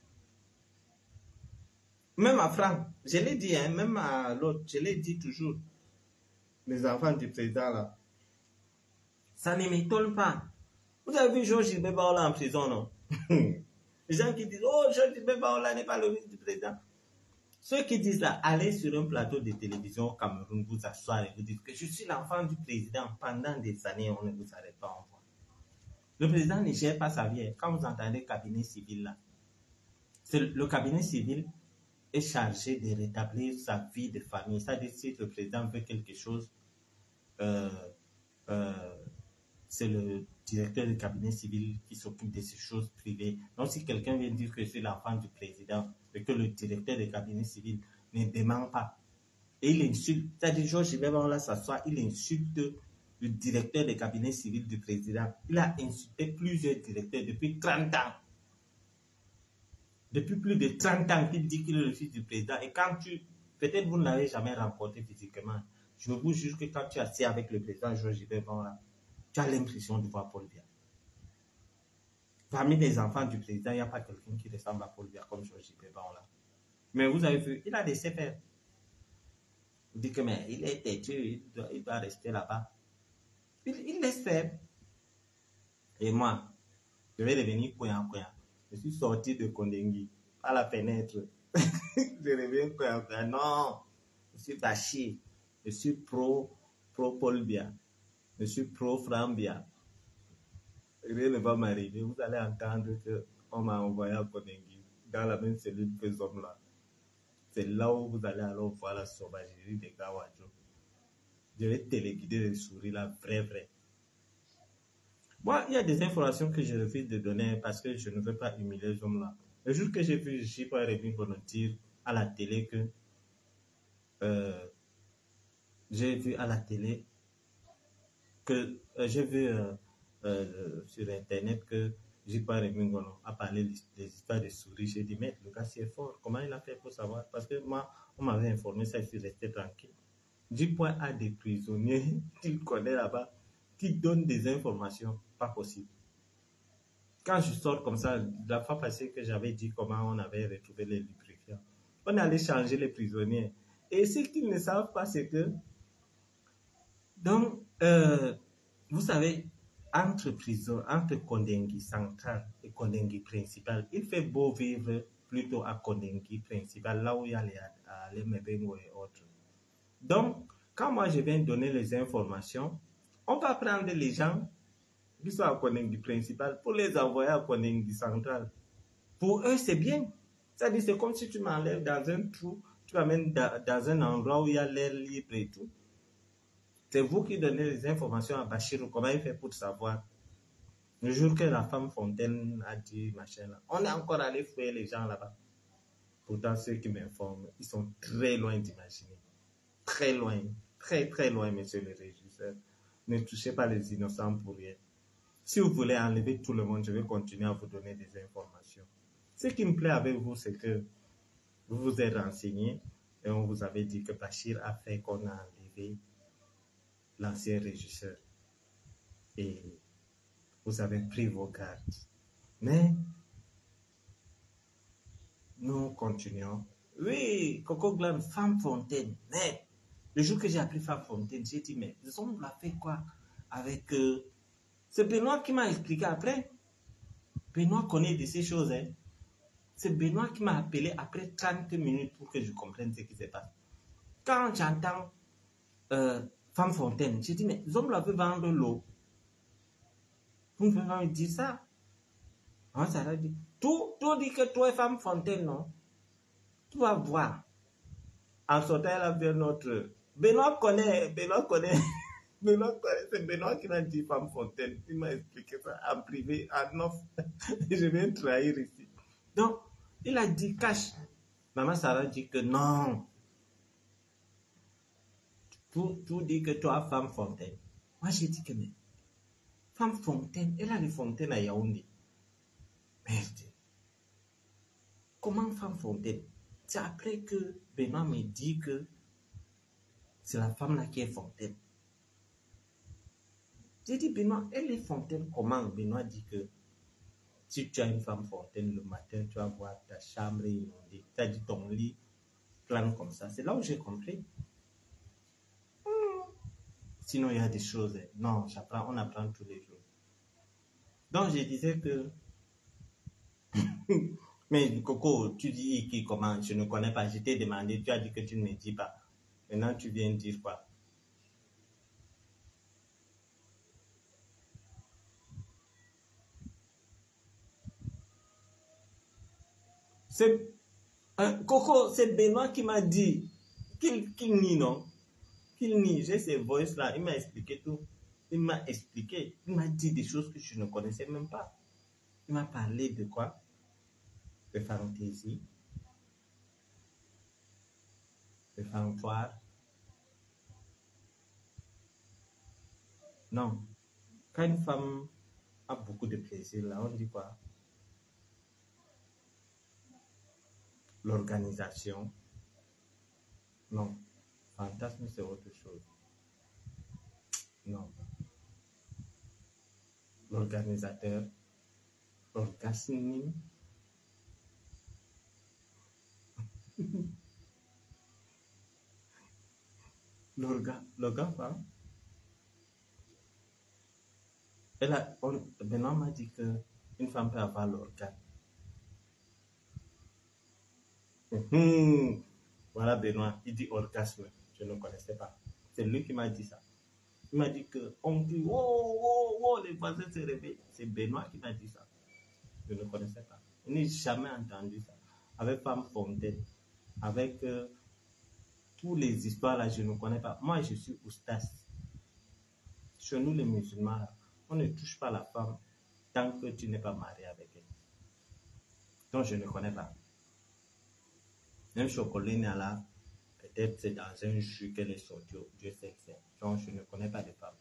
Même à Franck, je l'ai dit, hein, même à l'autre, je l'ai dit toujours. Les enfants du président là, ça ne m'étonne pas. Vous avez vu Georges Gilbert Baola en prison, non? Les gens qui disent, oh, Georges Gilbert Baola n'est pas le fils du président. Ceux qui disent là, allez sur un plateau de télévision au Cameroun, vous asseoir et vous dites que je suis l'enfant du président. Pendant des années, on ne vous arrête pas en voix. Le président ne gère pas sa vie. Quand vous entendez le cabinet civil là, le cabinet civil est chargé de rétablir sa vie de famille. C'est-à-dire, si le président veut quelque chose, euh, euh, c'est le directeur du cabinet civil qui s'occupe de ces choses privées. Donc, si quelqu'un vient dire que je suis l'enfant du président et que le directeur du cabinet civil ne demande pas, et il insulte, c'est-à-dire, Georges Gilbert là s'assoit, il insulte le directeur du cabinet civil du président. Il a insulté plusieurs directeurs depuis trente ans. Depuis plus de trente ans qu'il dit qu'il est le fils du président. Et quand tu, peut-être vous ne l'avez jamais rencontré physiquement, je vous jure que quand tu es assis avec le président Georges Gilbert là, tu as l'impression de voir Paul Biya. Parmi les enfants du président, il n'y a pas quelqu'un qui ressemble à Paul Biya comme Georges Gilbert là. Mais vous avez vu, il a des faire. Vous dites que mais il est têtu, il doit, il doit rester là-bas. Il, il laisse faire. Et moi, je vais devenir Koyan Koyan. Je suis sorti de Kondengui par la fenêtre. Je reviens Koyan Koyan. Non, je suis Bachir. Je suis pro, pro Paul Biya. Je suis pro Frambia. Rien ne va m'arriver. Vous allez entendre qu'on m'a envoyé à Kondengui dans la même cellule que ces hommes-là. C'est là où vous allez alors voir la sauvagerie des Gawadjo. Je vais téléguider les souris là, vrai, vrai. Moi, il y a des informations que je refuse de donner parce que je ne veux pas humilier les hommes là. Le jour que j'ai vu J. Rémy pour nous dire à la télé que euh, j'ai vu à la télé que euh, j'ai vu euh, euh, sur internet que J. Rémy a parlé des histoires de souris. J'ai dit, mais le gars c'est fort, comment il a fait pour savoir? Parce que moi, on m'avait informé ça, je suis resté tranquille. J. a des prisonniers qu'il connaît là-bas qui donnent des informations pas possibles. Quand je sors comme ça, la fois passée que j'avais dit comment on avait retrouvé les lubrifiants, on allait changer les prisonniers. Et ce qu'ils ne savent pas, c'est que, donc, euh, vous savez, entre prison, entre Kondengui central et Kondengui principal, il fait beau vivre plutôt à Kondengui principal, là où il y a les, les Mebengo et autres. Donc, quand moi je viens donner les informations, on va prendre les gens qui sont à Kondengui principal pour les envoyer à Kondengui central. Pour eux, c'est bien. C'est-à-dire, c'est comme si tu m'enlèves dans un trou, tu m'amènes dans, dans un endroit où il y a l'air libre et tout. C'est vous qui donnez les informations à Bachir, comment il fait pour savoir. Le jour que la femme Fontaine a dit machin là, on est encore allé fouiller les gens là-bas. Pourtant, ceux qui m'informent, ils sont très loin d'imaginer. Très loin. Très, très loin, monsieur le régisseur. Ne touchez pas les innocents pour rien. Si vous voulez enlever tout le monde, je vais continuer à vous donner des informations. Ce qui me plaît avec vous, c'est que vous vous êtes renseigné et on vous avait dit que Bachir a fait qu'on a enlevé l'ancien régisseur. Et vous avez pris vos gardes. Mais nous continuons. Oui, Coco Glam, Femme Fontaine. Mais le jour que j'ai appris Femme Fontaine, j'ai dit, mais ils ont fait quoi avec... Euh, c'est Benoît qui m'a expliqué après. Benoît connaît de ces choses. Hein. C'est Benoît qui m'a appelé après trente minutes pour que je comprenne ce qui se passe. Quand j'entends euh, Femme Fontaine, j'ai dit, mais les hommes là veulent vendre l'eau. Vous ne pouvez pas me dire ça. Maman Sarah dit, tout, tout dit que toi, femme fontaine, non? Tu vas voir. En sortant, elle a vu notre... Benoît connaît, Benoît connaît, Benoît connaît, c'est Benoît qui m'a dit femme fontaine. Il m'a expliqué ça en privé, en off. Je viens trahir ici. Donc, il a dit cache. Maman Sarah dit que non. Tout, tout dit que toi, femme fontaine. Moi, j'ai dit que mais, femme fontaine, elle a des fontaines à Yaoundé. Merde. Comment femme fontaine? C'est après que Benoît me dit que c'est la femme là qui est fontaine. J'ai dit, Benoît, elle est fontaine comment? Benoît dit que si tu as une femme fontaine le matin, tu vas voir ta chambre inondée. Tu as dit ton lit plane comme ça. C'est là où j'ai compris. Hmm. Sinon, il y a des choses. Non, j'apprends, on apprend tous les jours. Donc, je disais que... Mais Coco, tu dis qui, comment? Je ne connais pas. Je t'ai demandé, tu as dit que tu ne me dis pas. Maintenant, tu viens dire quoi? C'est... Euh, Coco, c'est Benoît qui m'a dit qu'il qu'il nie, non? Qu'il nie. J'ai ces voices là. Il m'a expliqué tout. Il m'a expliqué. Il m'a dit des choses que je ne connaissais même pas. Il m'a parlé de quoi? De fantaisie, de fantoire. Non. Quand une femme a beaucoup de plaisir, là, on dit quoi? L'organisation. Non. Fantasme, c'est autre chose. Non. L'organisateur. L'orgasme. L'orga. L'orga, quoi? Elle a, on, Benoît m'a dit qu'une femme peut avoir l'organe. Mmh. Voilà Benoît, il dit orgasme. Je ne connaissais pas. C'est lui qui m'a dit ça. Il m'a dit que on dit oh, oh, oh, les voisins se réveillent. C'est Benoît qui m'a dit ça. Je ne connaissais pas. Je n'ai jamais entendu ça. Avec Femme Fontaine, avec euh, toutes les histoires là, je ne connais pas. Moi, je suis oustas. Chez nous, les musulmans, là, on ne touche pas la femme tant que tu n'es pas marié avec elle. Donc, je ne connais pas. Même chocolat là, peut-être c'est dans un jus qu'elle est sortie. Dieu sait que c'est. Donc, je ne connais pas de femme.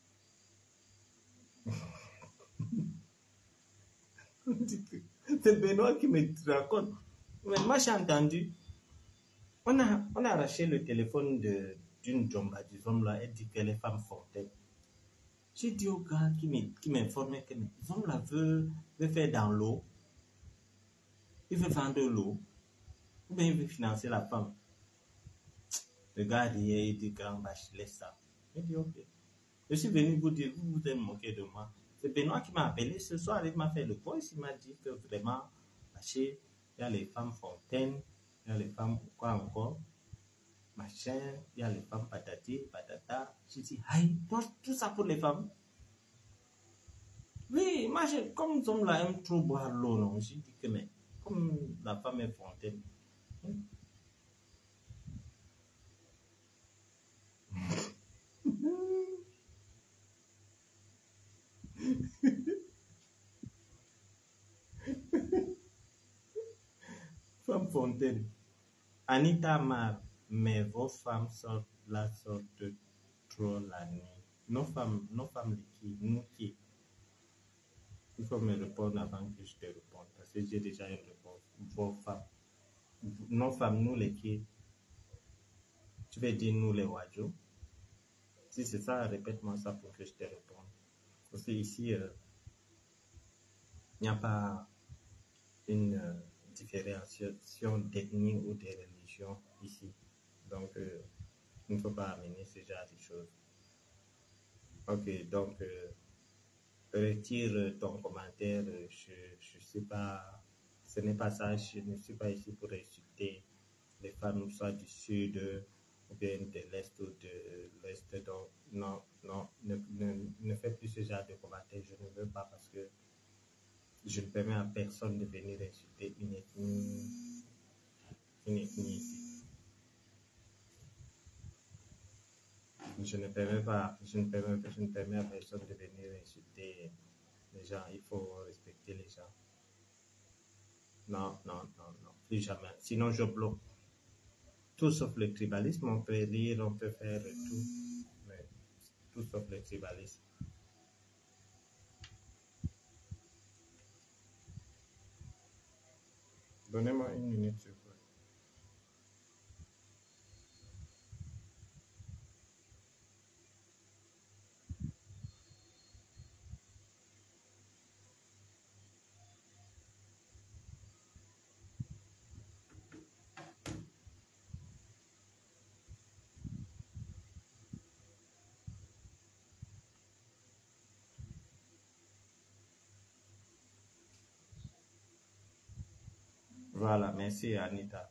C'est Benoît qui me raconte. Mais moi, j'ai entendu. On a, on a arraché le téléphone de, d'une Jomba, disons là, elle dit qu'elle est femme fontaine. J'ai dit au gars qui m'informait que Zomla veut, veut faire dans l'eau. Il veut vendre l'eau. Ou bien il veut financer la femme. Le gars riait, il dit grand vache, laisse ça. J'ai dit ok. Je suis venu vous dire, vous vous êtes moqué de moi. C'est Benoît qui m'a appelé ce soir, il m'a fait le voice, il m'a dit que vraiment, il y a les femmes fontaines, il y a les femmes quoi encore, machin, il y a les femmes patati, patata. J'ai dit, aïe, tout ça pour les femmes. Oui, moi, je, comme Zom là aime trop boire l'eau, non, j'ai dit que mais, comme la femme est fontaine. Hmm. Femme fontaine. Anita Mar, mais vos femmes sortent la sorte trop la nuit. Nos femmes, nos femmes qui, nous qui. Il faut me répondre avant que je te réponde, parce que j'ai déjà une réponse. Vos femmes. Nos femmes, nous les qui. Tu veux dire nous les wadjos? Si c'est ça, répète-moi ça pour que je te réponde. Parce que ici, il euh, n'y a pas une euh, différenciation d'ethnie ou de religion ici. Donc, euh, il ne faut pas amener ce genre de choses. Ok, donc, euh, retire ton commentaire. Je ne sais pas, ce n'est pas ça. Je ne suis pas ici pour insulter les femmes, soit du sud ou bien de l'est ou de l'ouest. Donc, non, non, ne, ne, ne fais plus ce genre de commentaires. Je ne veux pas parce que je ne permets à personne de venir insulter une ethnie, une ethnie ici. Je ne permets pas, je ne permets, je ne permets à personne de venir insulter les gens. Il faut respecter les gens. Non, non, non, non, plus jamais. Sinon, je bloque. Tout sauf le tribalisme, on peut lire, on peut faire tout, mais tout sauf le tribalisme. Donnez-moi une minute, s'il vous plaît. Voilà, merci Anita.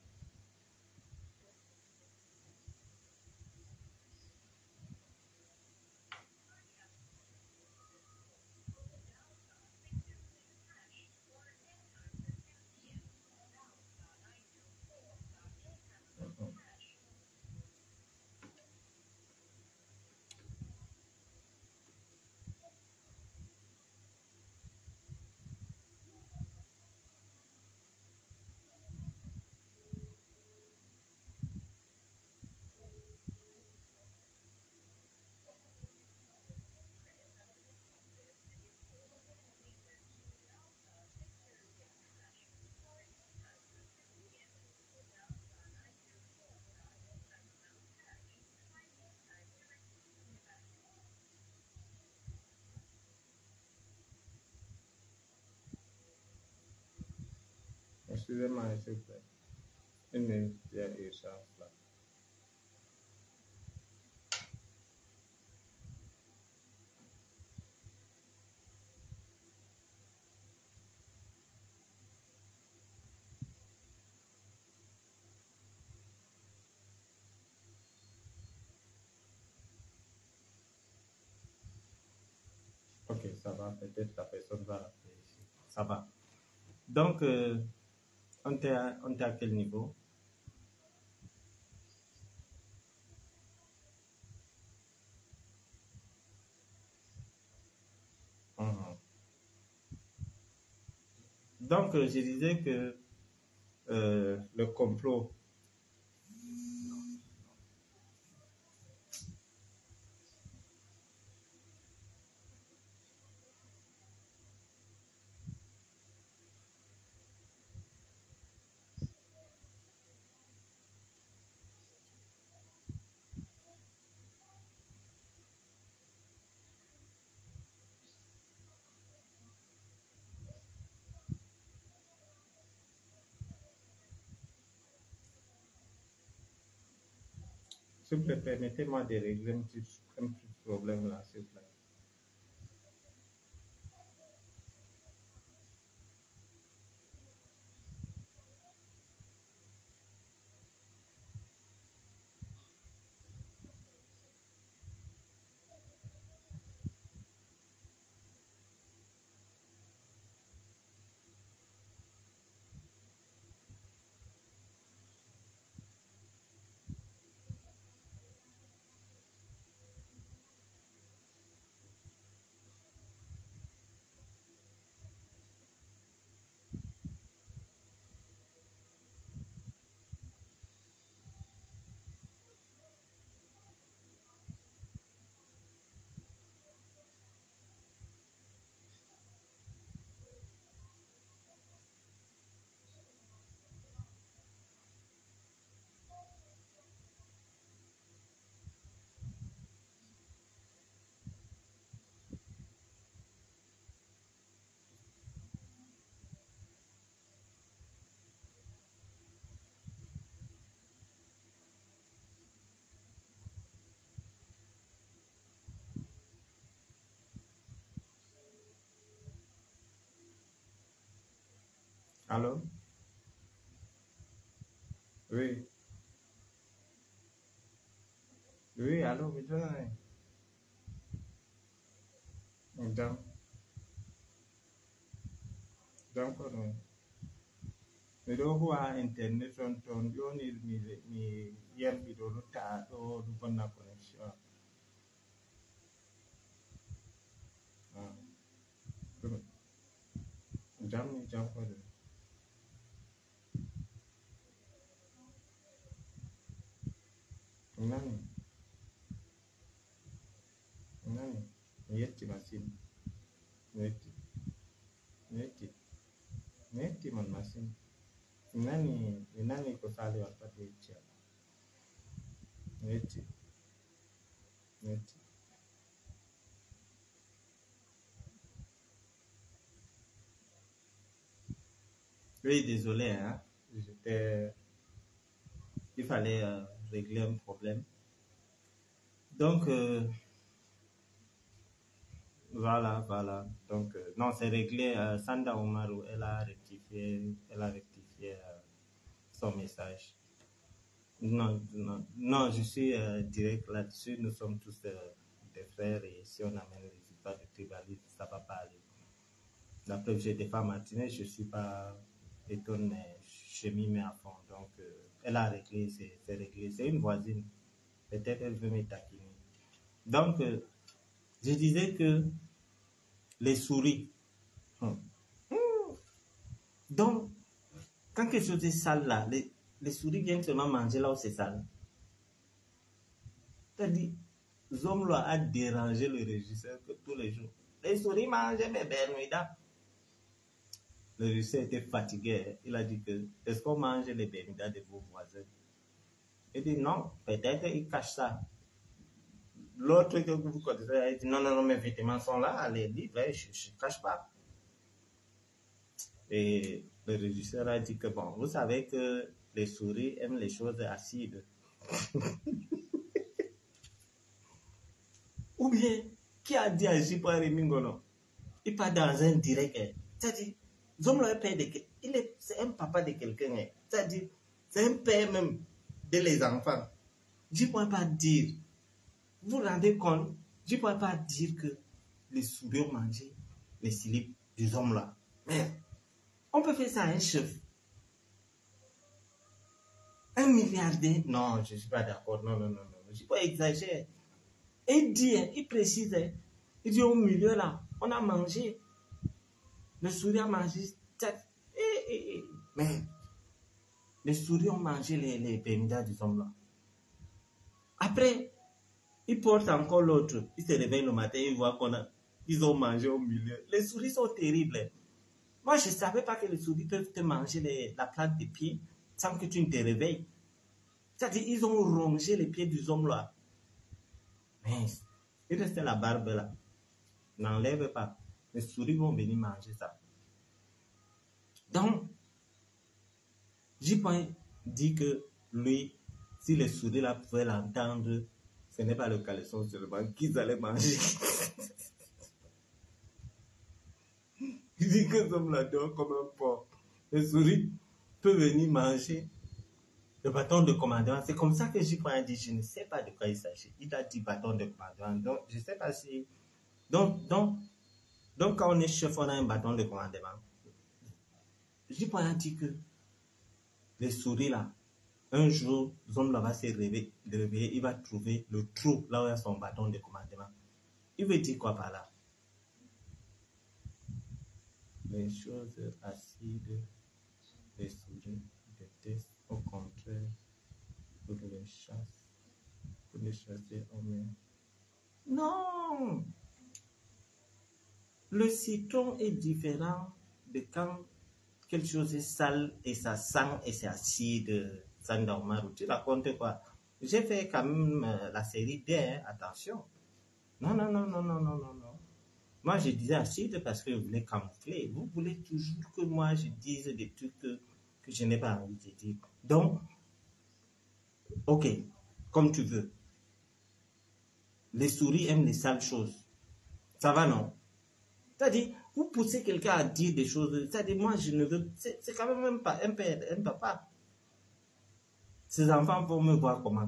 Excusez-moi, s'il vous plaît. Une minute, il y a urgence là. Ok, ça va, peut-être la personne va appeler ici. Ça va. Donc, euh, on était à, on était à quel niveau? Mhm. Donc, euh, je disais que euh, le complot, s'il vous plaît, permettez-moi de régler un petit, un petit problème là, s'il vous plaît. Allô? Oui. Oui, allô, madame. Madame. Donc, non. Mais donc, on a Internet, on tourne, on est mis, mis, hier, il y a le tas, on a bonne connexion. Jamais, jamais. Nani? Nani? Yetti machine. Yetti. Yetti. Yetti man machine. Nani? Nani ko sali wakati yetti. Yetti. Yetti. Oui, désolé, hein. J'étais... Il fallait euh, régler un problème. Donc, euh, voilà, voilà. Donc, euh, non, c'est réglé. Euh, Sanda Omaru, elle a rectifié, elle a rectifié euh, son message. Non, non, non, je suis euh, direct là-dessus. Nous sommes tous euh, des frères et si on amène les histoires de tribalisme, ça ne va pas aller. La preuve, j'ai des femmes matinées, je ne suis pas étonné, mais je m'y mets à fond. Donc, euh, elle a réglé, c'est réglé. C'est une voisine. Peut-être elle veut me taquiner. Donc, euh, je disais que les souris. Hum. Hum. Donc, quand quelque chose est sale là, les, les souris viennent seulement manger là où c'est sale. C'est-à-dire, Zomlo a dérangé le régisseur que tous les jours. Les souris mangeaient mes bermudas. Le régisseur était fatigué. Il a dit que, est-ce qu'on mange les bermudas de vos voisins? Il dit non, peut-être il cache ça. L'autre que vous connaissez, il dit non, non, non, mes vêtements sont là, les livres, je ne cache pas. Et le régisseur a dit que bon, vous savez que les souris aiment les choses acides. Ou bien, qui a dit à Jipa Remingolo? Il part dans un direct. C'est-à-dire, Zomlo est père de quelqu'un. Il est, c'est un papa de quelqu'un. C'est-à-dire, c'est un père même de les enfants. Je ne pourrais pas dire. Vous vous rendez compte? Je ne pourrais pas dire que les souris ont mangé les slips des hommes là. Mais on peut faire ça à un chef. Un milliardaire? Non, je ne suis pas d'accord. Non, non, non, non. Je ne suis pas exagéré. Et il dit, il précise, il dit au milieu là, on a mangé. Les souris ont mangé. Eh, eh, eh. Mais les souris ont mangé les, les bermudas des hommes là. Après, il porte encore l'autre. Il se réveille le matin, il voit qu'on a, ils ont mangé au milieu. Les souris sont terribles. Moi, je ne savais pas que les souris peuvent te manger les, la plante des pieds sans que tu ne te réveilles. C'est-à-dire, ils ont rongé les pieds du homme là. Mais il reste la barbe là. N'enlève pas. Les souris vont venir manger ça. Donc, J-Point dit que lui, si les souris là pouvaient l'entendre, ce n'est pas le caleçon seulement qu'ils allaient manger. Il dit que ce homme là dort comme un porc. Les souris peuvent venir manger le bâton de commandement. C'est comme ça que J-Point a dit, je ne sais pas de quoi il s'agit. Il a dit bâton de commandement. Donc, je ne sais pas si... Donc, donc, donc, quand on est chef, on a un bâton de commandement. J-Point a dit que les souris là, un jour, Zom là va se réveiller, réveiller, il va trouver le trou là où il y a son bâton de commandement. Il veut dire quoi par là? Les choses acides, les souris détestent au contraire pour les chasses, pour les chasser en mer. Non! Le citron est différent de quand quelque chose est sale et ça sent et c'est acide. Tu racontes quoi? J'ai fait quand même euh, la série D, hein, attention. Non, non, non, non, non, non, non, non. Moi, je disais acide parce que vous voulez camoufler. Vous voulez toujours que moi, je dise des trucs que, que je n'ai pas envie de dire. Donc, ok, comme tu veux. Les souris aiment les sales choses. Ça va, non? C'est-à-dire, vous poussez quelqu'un à dire des choses. C'est-à-dire, moi, je ne veux... C'est quand même un, un père, un papa. Ces enfants vont me voir comment?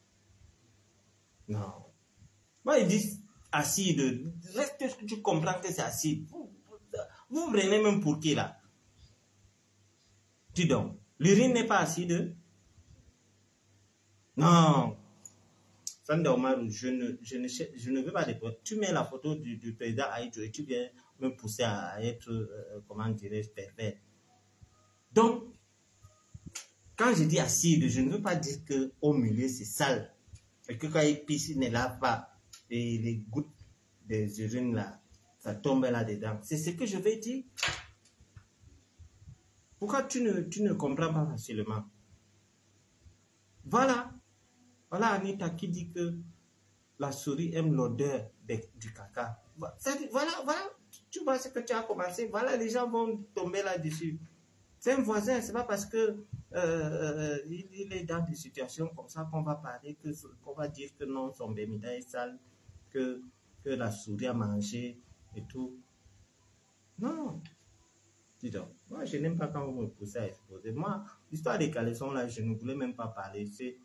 Non. Moi, ils disent acide. Reste que tu comprends que c'est acide. Vous, vous, vous prenez même pour qui là? Dis donc, l'urine n'est pas acide? Non. Sanda Omarou, je ne, je, ne, je ne veux pas des preuves. Tu mets la photo du, du président Aïdjo et tu viens me pousser à être, euh, comment dirais-je, pervers. Donc, quand je dis acide, je ne veux pas dire qu'au milieu c'est sale. Et que quand il pisse, il ne lave pas. Et les gouttes des urines là, ça tombe là-dedans. C'est ce que je vais dire. Pourquoi tu ne, tu ne comprends pas facilement? Voilà. Voilà Anita qui dit que la souris aime l'odeur du caca. Voilà, voilà. Tu vois ce que tu as commencé. Voilà, les gens vont tomber là-dessus. C'est un voisin, c'est pas parce que euh, il, il est dans des situations comme ça qu'on va parler, que, qu'on va dire que non, son bémida est sale, que, que la souris a mangé et tout. Non. Dis donc, moi je n'aime pas quand vous me poussez à exposer. Moi, l'histoire des caleçons là, je ne voulais même pas parler. C'est.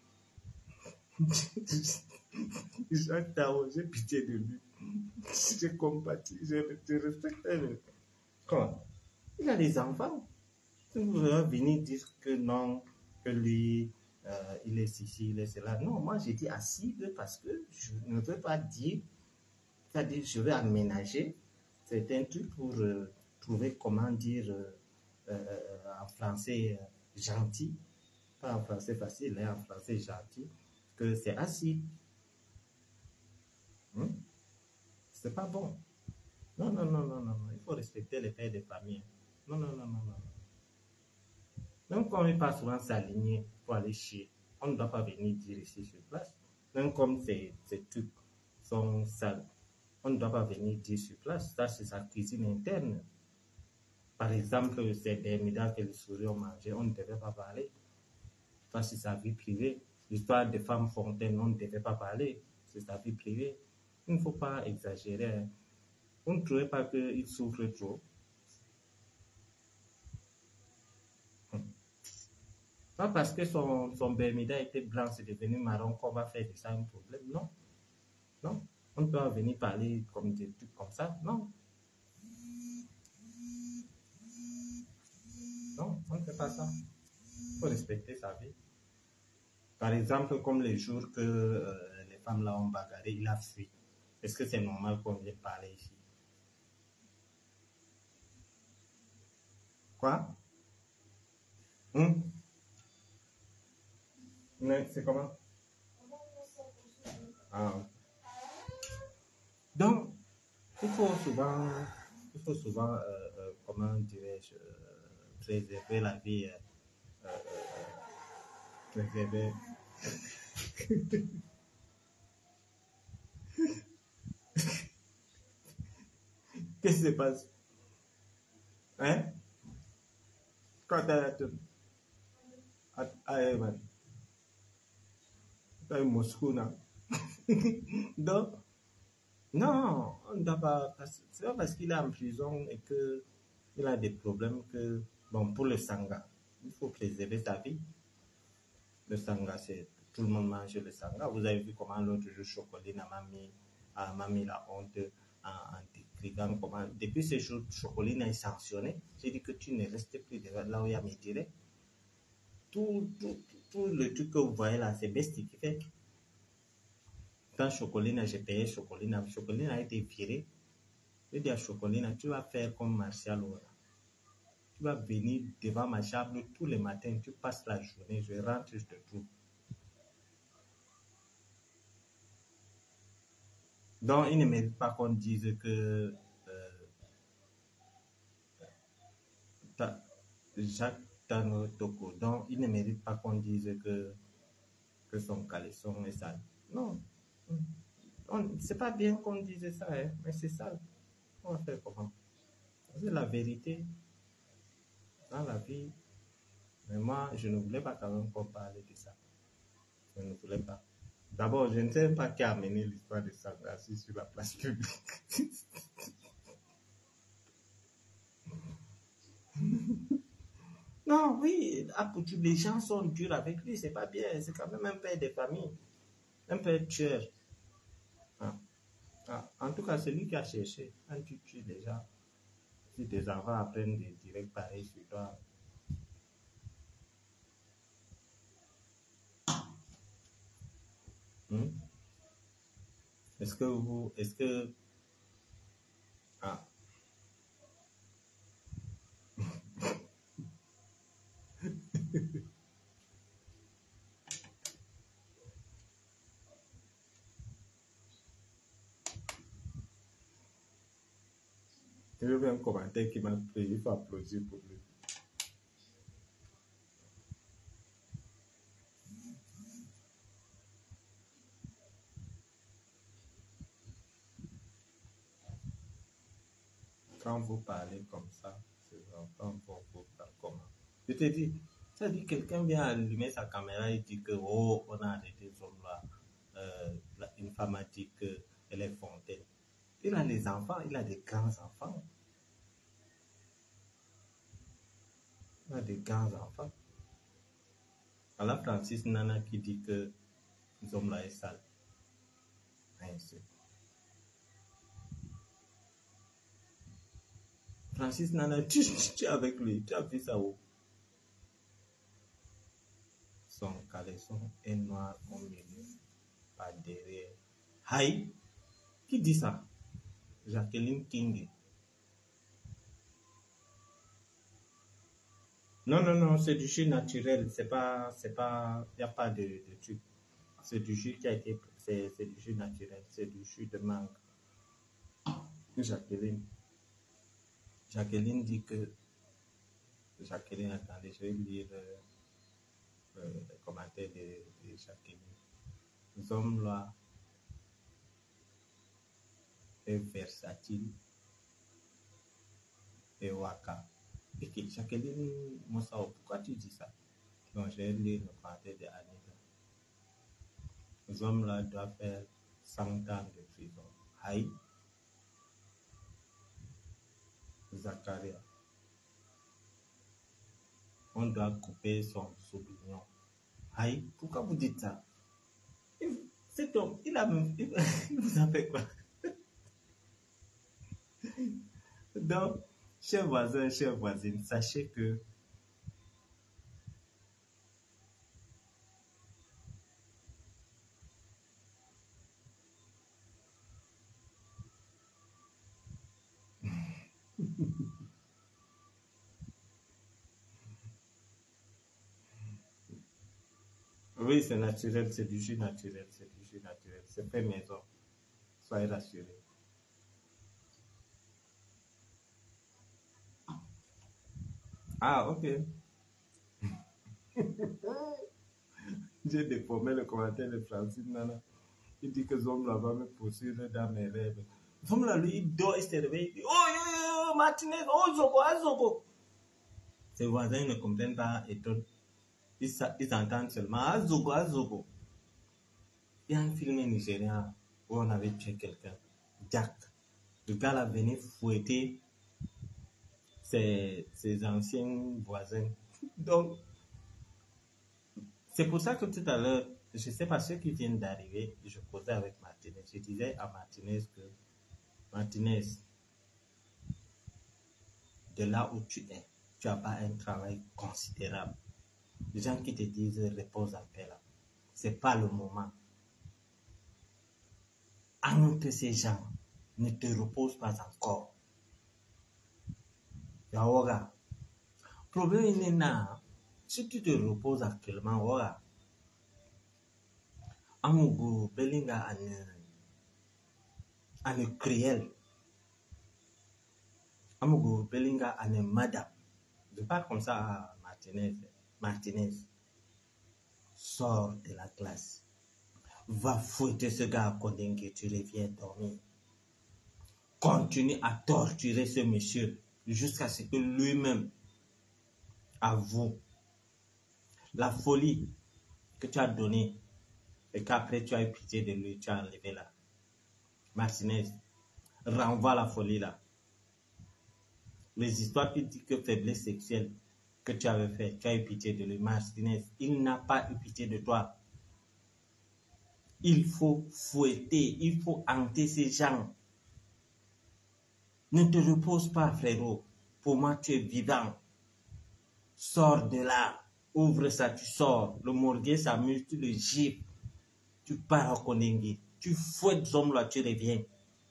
Jacques Tao, j'ai pitié de lui. J'ai compati, je, je respecte lui. Quoi? Il a des enfants. Vous allez venir dire que non, que lui, euh, il est ceci, il est cela. Non, moi j'ai dit acide parce que je ne veux pas dire, c'est-à-dire je vais aménager certains trucs pour euh, trouver comment dire euh, euh, en français euh, gentil, pas en français facile, mais en français gentil, que c'est acide. Hmm? C'est pas bon. Non, non, non, non, non, il faut respecter les pères de famille. Non, non, non, non, non. Même comme il passe souvent s'aligner pour aller chier, on ne doit pas venir dire ici sur place. Même comme ces, ces trucs sont sales, on ne doit pas venir dire sur place. Ça, c'est sa cuisine interne. Par exemple, c'est des médailles que les souris ont mangé, on ne devait pas parler. Ça, c'est sa vie privée. L'histoire des femmes fontaines, on ne devait pas parler. C'est sa vie privée. Il ne faut pas exagérer. Vous ne trouvez pas qu'il souffre trop? Pas parce que son, son Bermuda était blanc, c'est devenu marron qu'on va faire de ça un problème. Non. Non. On peut venir parler comme des trucs comme ça. Non. Non, on ne fait pas ça. Il faut respecter sa vie. Par exemple, comme les jours que euh, les femmes là ont bagarré, il a fui. Est-ce que c'est normal qu'on vienne parler ici? Quoi? Hum? C'est comment? Ah. Donc, il faut souvent, il faut souvent, euh, euh, comment dirais-je, euh, préserver la vie, euh, euh, préserver. Qu'est-ce qui se passe? Hein? Quand t'as la tourne? Ah, Evan. T'as Moscou, non? Donc, non, on ne doit pas. C'est pas parce qu'il est en prison et qu'il a des problèmes que, bon, pour le sangha, il faut préserver sa vie. Le sangha, c'est. Tout le monde mange le sangha. Vous avez vu comment l'autre jour, Chocoline m'a mis, m'a mis la honte en, en décrivant comment. Depuis ce jour, Chocoline est sanctionné. J'ai dit que tu ne restes plus là où il y a mes directs. Tout, tout, tout le truc que vous voyez là, c'est Besti qui fait. Quand Chocoline, j'ai payé Chocoline, Chocoline a été viré. Je dis à Chocoline, tu vas faire comme Martial Ora. Tu vas venir devant ma chambre tous les matins, tu passes la journée, je rentre, je te trouve. Donc, il ne mérite pas qu'on dise que euh, Jacques Tano Toko, donc il ne mérite pas qu'on dise que, que son caleçon est sale. Non. C'est pas bien qu'on dise ça, hein, mais c'est sale. On va faire comment? C'est la vérité dans la vie. Mais moi, je ne voulais pas quand même qu'on parle de ça. Je ne voulais pas. D'abord, je ne sais pas qui a amené l'histoire de Sangassi sur la place publique. Non, oui, les gens sont durs avec lui, c'est pas bien. C'est quand même un père de famille, un père tueur. Ah. Ah. En tout cas, c'est lui qui a cherché. Quand tu tues des gens, si tes enfants apprennent des directs pareils sur toi, Hmm? Est-ce que vous... Est-ce que... Ah. Je veux un commentaire qui m'a pris. Il faut applaudir pour lui. Quand vous parlez comme ça, ces enfants vont vous parler comment? Je te dis, ça dit quelqu'un vient allumer sa caméra et dit que oh, on a arrêté ce homme-là. Euh, une femme a dit qu'elle est fontaine. Il a des enfants, il a des grands enfants. Il a des grands enfants. Alors Francis Nana qui dit que ce homme-là est sale. Ainsi. Francis Nana, tu, tu es avec lui, tu as vu ça où? Son caleçon est noir au milieu, pas derrière. Aïe, qui dit ça? Jacqueline King. Non, non, non, c'est du jus naturel, c'est pas, c'est pas, il n'y a pas de, de truc. C'est du jus qui a été, c'est, c'est du jus naturel, c'est du jus de mangue. Jacqueline. Jacqueline dit que, Jacqueline, attendez, je vais lire euh, euh, les commentaires de, de Jacqueline. Les hommes là est versatile et waka. Et que Jacqueline, Moussa, pourquoi tu dis ça? Donc, je vais lire le commentaire de Anita. Les hommes là doivent faire cent ans de prison. Aïe. Zacharia. On doit couper son sourignon. Aïe, pourquoi vous dites ça? Cet homme, il a même... Il vous a fait quoi? Donc, chers voisins, chères voisines, sachez que oui, c'est naturel, c'est du jus naturel, c'est du jus naturel, c'est fait maison. Soyez rassurés. Ah, ok. J'ai déformé le commentaire de Francine Nana. Il dit que Zomla va me poursuivre dans mes rêves. Zomla, lui, il dort, il se réveille, il dit oh, yo, yo, Martinez, oh, Zogo, ah, Zogo. Ses voisins ne comprennent pas et tout. Ils, ils entendent seulement ah, Zogo, ah, Zogo. Il y a un film nigérien où on avait tué quelqu'un, Jack. Le gars là venait fouetter ses, ses anciens voisins. Donc, c'est pour ça que tout à l'heure, je ne sais pas ceux qui viennent d'arriver, je causais avec Martinez. Je disais à Martinez que Martinez, de là où tu es, tu n'as pas un travail considérable. Les gens qui te disent repose en paix là, ce n'est pas le moment. Entre ces gens, ne te repose pas encore. Yaoga. Problème il est là. Si tu te reposes actuellement, voilà. Amugu Belinga ane cruel. Amugu Belinga ane madame. Je parle comme ça à Martinez. Martinez. Sors de la classe. Va fouetter ce gars à Kondenge, tu reviens dormir. Continue à torturer ce monsieur jusqu'à ce que lui-même avoue la folie que tu as donnée et qu'après tu as eu pitié de lui, tu as enlevé là. Martinez, renvoie la folie là. Les histoires qui disent que faiblesse sexuelle que tu avais fait, tu as eu pitié de lui. Martinez, il n'a pas eu pitié de toi. Il faut fouetter, il faut hanter ces gens. Ne te repose pas, frérot. Pour moi, tu es vivant. Sors de là. Ouvre ça, tu sors. Le morguet s'amuse, tu le gifles. tu pars au Kondengi, tu fouettes Zomloa, tu reviens.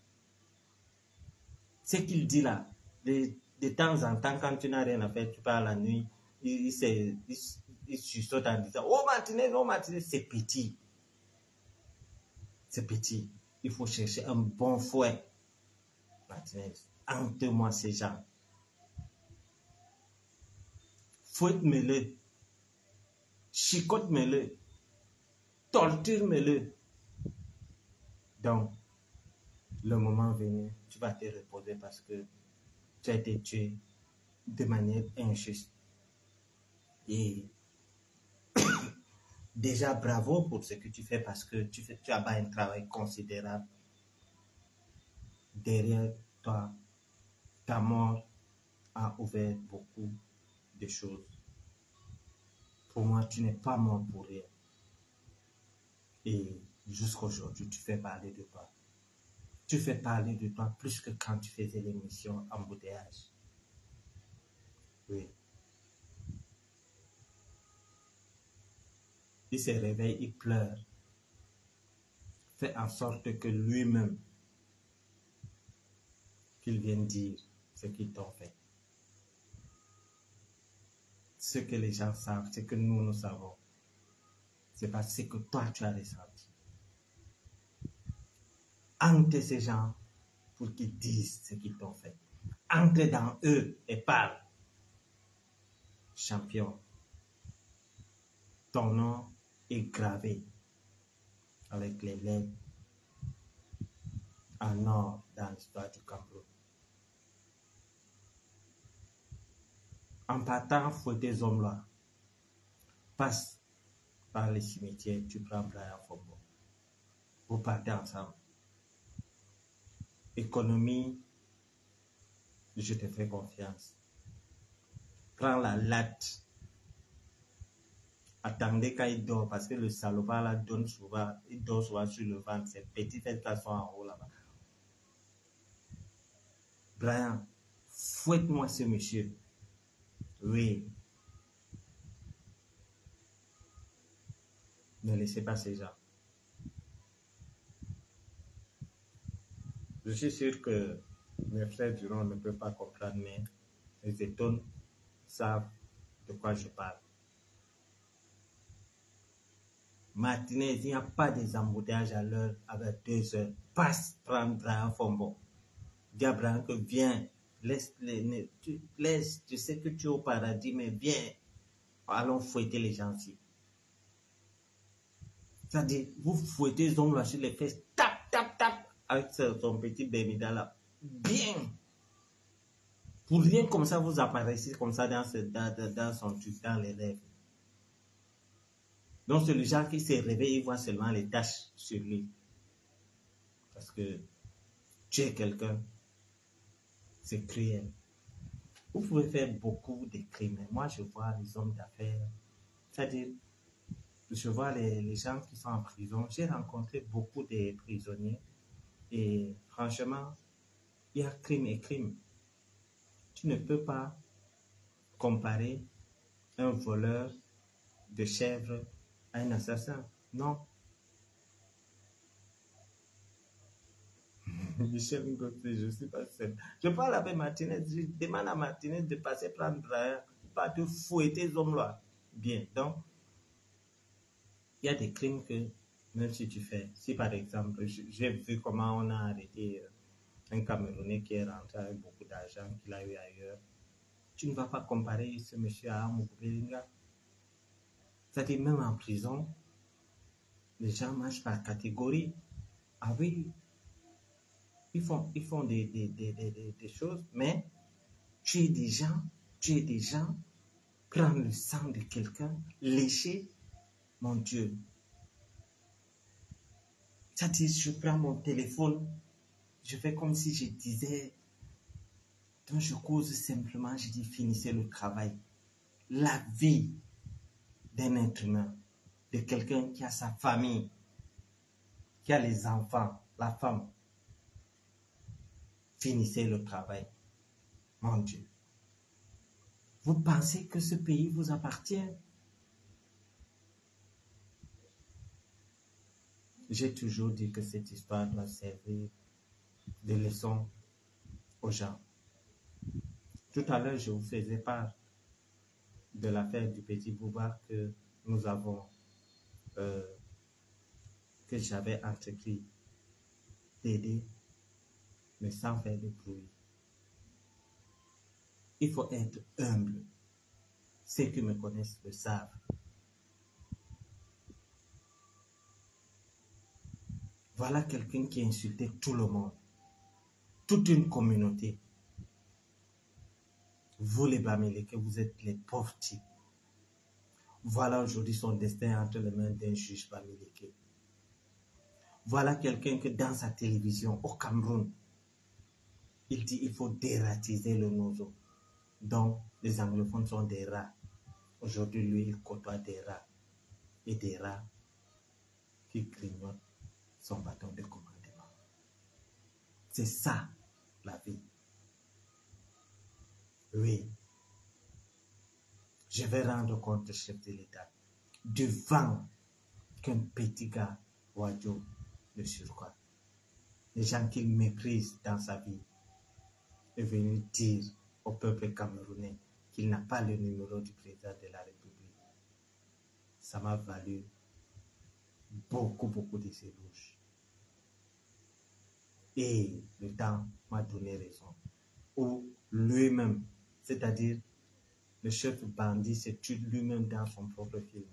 Ce qu'il dit là, de, de temps en temps, quand tu n'as rien à faire, tu pars la nuit, il, il, il, il, il chuchote en disant, oh Martinez, oh Martinez, c'est petit. C'est petit. Il faut chercher un bon fouet. Martinez, hante-moi ces gens. Fouette-le. Chicote-le. Torture-le. Donc, le moment venu, tu vas te reposer parce que tu as été tué de manière injuste. Et déjà, bravo pour ce que tu fais parce que tu, fais, tu as un travail considérable. Derrière toi, ta mort a ouvert beaucoup de choses. Pour moi, tu n'es pas mort pour rien. Et jusqu'à aujourd'hui, tu fais parler de toi. Tu fais parler de toi plus que quand tu faisais l'émission Embouteillage. Oui. Il se réveille, il pleure. Fait en sorte que lui-même, qu'il vienne dire ce qu'ils t'ont fait. Ce que les gens savent, ce que nous, nous savons, c'est parce que toi, tu as ressenti. Entre ces gens pour qu'ils disent ce qu'ils t'ont fait. Entre dans eux et parle. Champion, ton nom est gravé avec les lettres en or dans l'histoire du Cameroun. En partant, fouetter Zomloa, passe par les cimetières, tu prends Brian Fombo. Vous partez ensemble. Économie, je te fais confiance. Prends la latte. Attendez quand il dort, parce que le salopard là donne souvent, il dort souvent sur le ventre. Ces petites fesses là sont en haut là-bas. Brian, fouette-moi ce monsieur. Oui. Ne laissez pas ces gens. Je suis sûr que mes frères Durand ne peuvent pas comprendre, mais les étonnes savent de quoi je parle. Martinez, il n'y a pas des embouteillages à l'heure avec deux heures. Passe prendre Brian Fombo. Dis à Brian que viens, laisse, les, tu, laisse, tu sais que tu es au paradis, mais viens, allons fouetter les gens ici. C'est-à-dire, vous fouettez les ongles sur les fesses, tap, tap, tap, avec son petit bémida là. Bien. Pour rien comme ça, vous apparaissez comme ça dans, ce, dans, dans, dans son truc, dans les lèvres. Donc, c'est le genre qui s'est réveillé, il voit seulement les taches sur lui. Parce que tu es quelqu'un, c'est cruel. Vous pouvez faire beaucoup de crimes. Mais moi, je vois les hommes d'affaires. C'est-à-dire, je vois les, les gens qui sont en prison. J'ai rencontré beaucoup de prisonniers. Et franchement, il y a crime et crime. Tu ne peux pas comparer un voleur de chèvres à un assassin. Non. Michel Ngoté, je ne suis pas seul. Je parle avec Martinez, je demande à Martinez de passer prendre Brian, pas de fouetter les hommes-là. Bien, donc, il y a des crimes que, même si tu fais, si par exemple, j'ai vu comment on a arrêté un Camerounais qui est rentré avec beaucoup d'argent qu'il a eu ailleurs, tu ne vas pas comparer ce monsieur à Amoubou Belinga. C'est-à-dire, même en prison, les gens marchent par catégorie. Ah oui, ils font, ils font des, des, des, des, des choses, mais tuer des gens, tuer des gens, prendre le sang de quelqu'un, lécher, mon Dieu. C'est-à-dire, je prends mon téléphone, je fais comme si je disais, donc je cause simplement, je dis, finissez le travail. La vie d'un être humain, de quelqu'un qui a sa famille, qui a les enfants, la femme. Finissez le travail. Mon Dieu. Vous pensez que ce pays vous appartient? j'ai toujours dit que cette histoire doit servir de leçon aux gens. Tout à l'heure, je vous faisais part de l'affaire du petit Bouba que nous avons, euh, que j'avais entrepris d'aider, mais sans faire de bruit. Il faut être humble. Ceux qui me connaissent le savent. Voilà quelqu'un qui a insulté tout le monde, toute une communauté. Vous les Bamileke, vous êtes les pauvres types. Voilà aujourd'hui son destin entre les mains d'un juge Bamileke. Voilà quelqu'un que dans sa télévision au Cameroun, il dit qu'il faut dératiser le nozo. Donc les anglophones sont des rats. Aujourd'hui, lui, il côtoie des rats. Et des rats qui grignotent son bâton de commandement. C'est ça, la vie. Oui. Je vais rendre compte au chef de l'État du vent qu'un petit gars, Wadjo, de surcroît, les gens qu'il méprise dans sa vie, est venu dire au peuple camerounais qu'il n'a pas le numéro du président de la République. Ça m'a valu beaucoup, beaucoup de ses bouches. Et le temps m'a donné raison. Ou lui-même, c'est-à-dire le chef bandit se tue lui-même dans son propre film.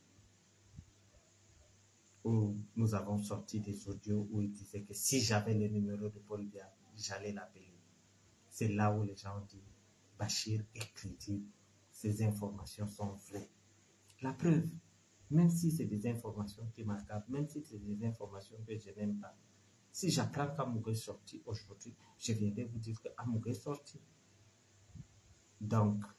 Où nous avons sorti des audios où il disait que si j'avais le numéro de Paul Biya, j'allais l'appeler. C'est là où les gens ont dit, Bachir est crédible, ces informations sont vraies. La preuve, même si c'est des informations qui m'accabent, même si c'est des informations que je n'aime pas, si j'apprends qu'Amougou est sorti aujourd'hui, je viendrai vous dire qu'Amougou est sorti. Donc,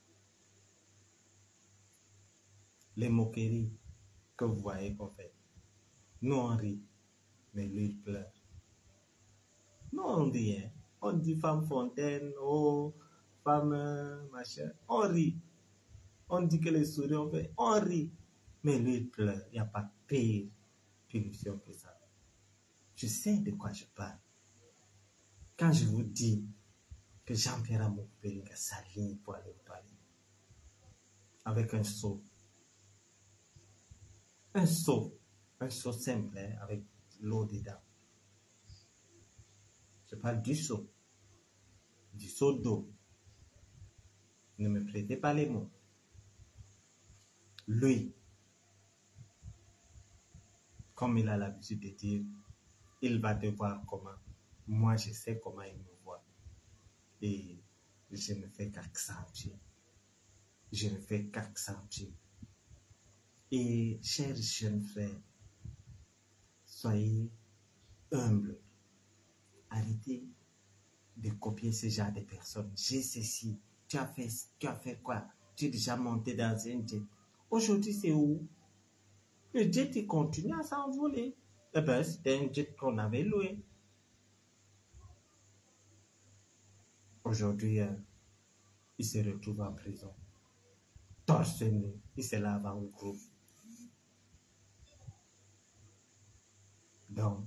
les moqueries que vous voyez qu'on fait, nous on rit, mais lui il pleure. Nous on dit, hein, on dit femme fontaine, oh, femme euh, machin, on rit. On dit que les souris on fait, on rit, mais lui il pleure. Il n'y a pas pire punition que ça. Je sais de quoi je parle. Quand je vous dis que Jean-Pierre Amougou Bellinga s'aligne pour aller au palais, avec un seau, un seau, un seau simple, hein, avec l'eau dedans. Je parle du seau, du seau d'eau. Ne me prêtez pas les mots. Lui, comme il a l'habitude de dire, il va te voir comment. Moi, je sais comment il me voit. Et je ne fais qu'accentuer. Je ne fais qu'accentuer. Et chers jeunes frères, soyez humbles. Arrêtez de copier ce genre de personnes. J'ai ceci. Tu as fait, tu as fait quoi? Tu es déjà monté dans un jet. Aujourd'hui, c'est où? Le jet, il continue à s'envoler. Eh bien, c'était un jet qu'on avait loué. Aujourd'hui, euh, il se retrouve en prison. Torse nu, il se lave en groupe. Donc,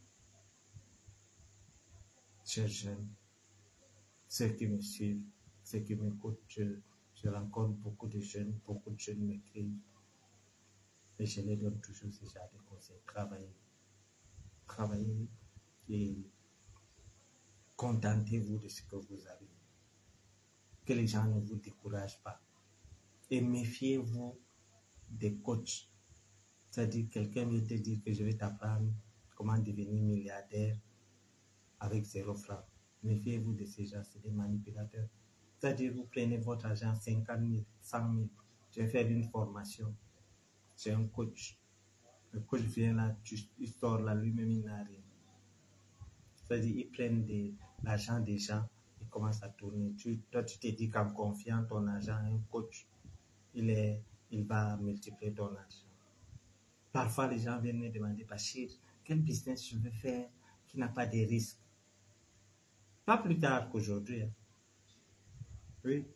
chers jeunes, ceux qui me suivent, ceux qui m'écoutent, je, je rencontre beaucoup de jeunes, beaucoup de jeunes m'écrivent. Et je les donne toujours ce genre de conseils. Travaillez. Travaillez et contentez-vous de ce que vous avez. Que les gens ne vous découragent pas. Et méfiez-vous des coachs. C'est-à-dire, quelqu'un vient te dire que je vais t'apprendre comment devenir milliardaire avec zéro franc. Méfiez-vous de ces gens, c'est des manipulateurs. C'est-à-dire, vous prenez votre argent, cinquante mille, cent mille, je vais faire une formation. C'est un coach. Le coach vient là, tu, il sort là, lui-même, il n'a rien. C'est-à-dire, ils prennent de l'argent des gens, ils commencent à tourner. Tu, toi, tu te dis qu'en confiant ton argent à un coach, il, est, il va multiplier ton argent. Parfois, les gens viennent me demander, Bachir, quel business je veux faire qui n'a pas de risque? Pas plus tard qu'aujourd'hui. Hein. Oui.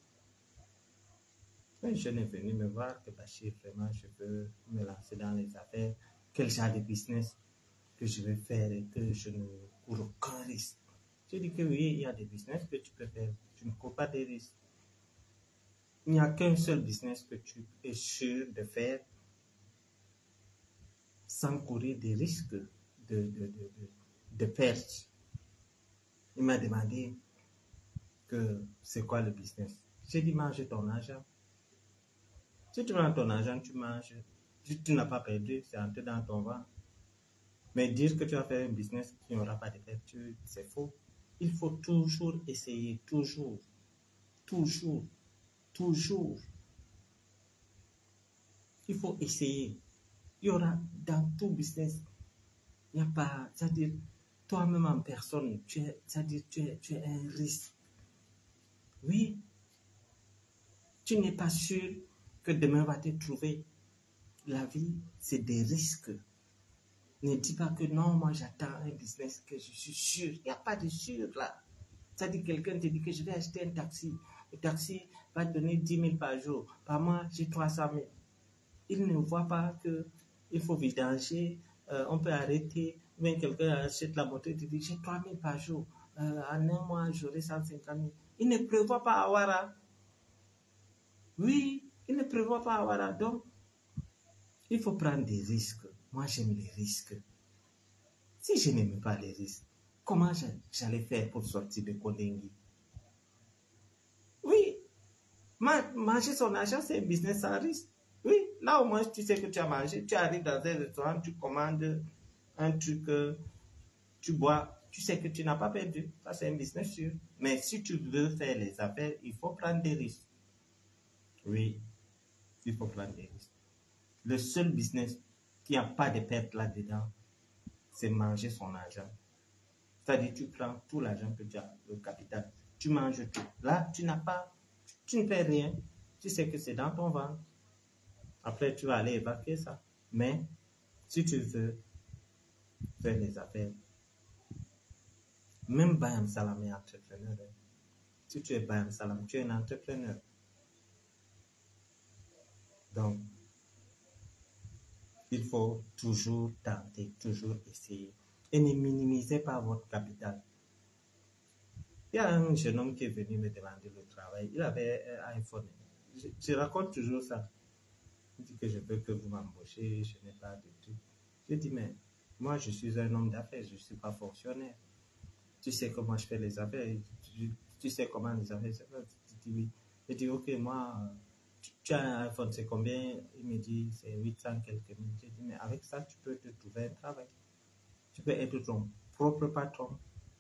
Un jeune est venu me voir que Bachir, vraiment, je veux me lancer dans les affaires. Quel genre de business? que je vais faire et que je ne cours aucun risque. Je dis que oui, il y a des business que tu peux faire, tu ne cours pas des risques. Il n'y a qu'un seul business que tu es sûr de faire sans courir des risques de, de, de, de, de perte. Il m'a demandé que c'est quoi le business. J'ai dit mange ton argent. Si tu prends ton argent, tu manges. Si tu n'as pas perdu, c'est entré dans ton ventre. Mais dire que tu vas faire un business qui n'aura pas de perte, c'est faux. Il faut toujours essayer, toujours, toujours, toujours. Il faut essayer. Il y aura dans tout business, il n'y a pas, c'est-à-dire, toi-même en personne, tu es, c'est-à-dire, tu es, tu es un risque. Oui, tu n'es pas sûr que demain va te trouver. La vie, c'est des risques. Ne dis pas que non, moi j'attends un business que je suis sûr. Il n'y a pas de sûr là. C'est-à-dire, quelqu'un te dit que je vais acheter un taxi. Le taxi va te donner dix mille par jour. Par mois, j'ai trois cent mille. Il ne voit pas qu'il faut vidanger, euh, on peut arrêter. Même quelqu'un achète la moto et te dit j'ai trois mille par jour. Euh, en un mois, j'aurai cent cinquante mille. Il ne prévoit pas Awara. Oui, il ne prévoit pas Awara. Donc, il faut prendre des risques. Moi, j'aime les risques. Si je n'aimais pas les risques, comment j'allais faire pour sortir de Kondengui? Oui, manger son argent, c'est un business sans risque. Oui, là au moins tu sais que tu as mangé, tu arrives dans un restaurant, tu commandes un truc, euh, tu bois, tu sais que tu n'as pas perdu. Ça, c'est un business sûr. Mais si tu veux faire les affaires, il faut prendre des risques. Oui, il faut prendre des risques. Le seul business qui n'a pas de perte là-dedans, c'est manger son argent. C'est-à-dire, tu prends tout l'argent que tu as, le capital, tu manges tout. Là, tu n'as pas, tu ne fais rien. Tu sais que c'est dans ton ventre. Après, tu vas aller évacuer ça. Mais, si tu veux faire les affaires, même Bayam Salam est entrepreneur. Si tu es Bayam Salam, tu es un entrepreneur. Donc, il faut toujours tenter, toujours essayer. Et ne minimisez pas votre capital. Il y a un jeune homme qui est venu me demander le travail. Il avait un iPhone. Je, je raconte toujours ça. Il dit que je veux que vous m'embauchez, je n'ai pas de tout. Je dis, mais moi, je suis un homme d'affaires, je ne suis pas fonctionnaire. Tu sais comment je fais les affaires, tu, tu sais comment les affaires se font. Je dis oui. Je dis, ok, moi, tu, tu as un iPhone, c'est combien? Il me dit, c'est huit cents quelques mille. Je dis, mais avec ça, tu peux te trouver un travail. Tu peux être ton propre patron.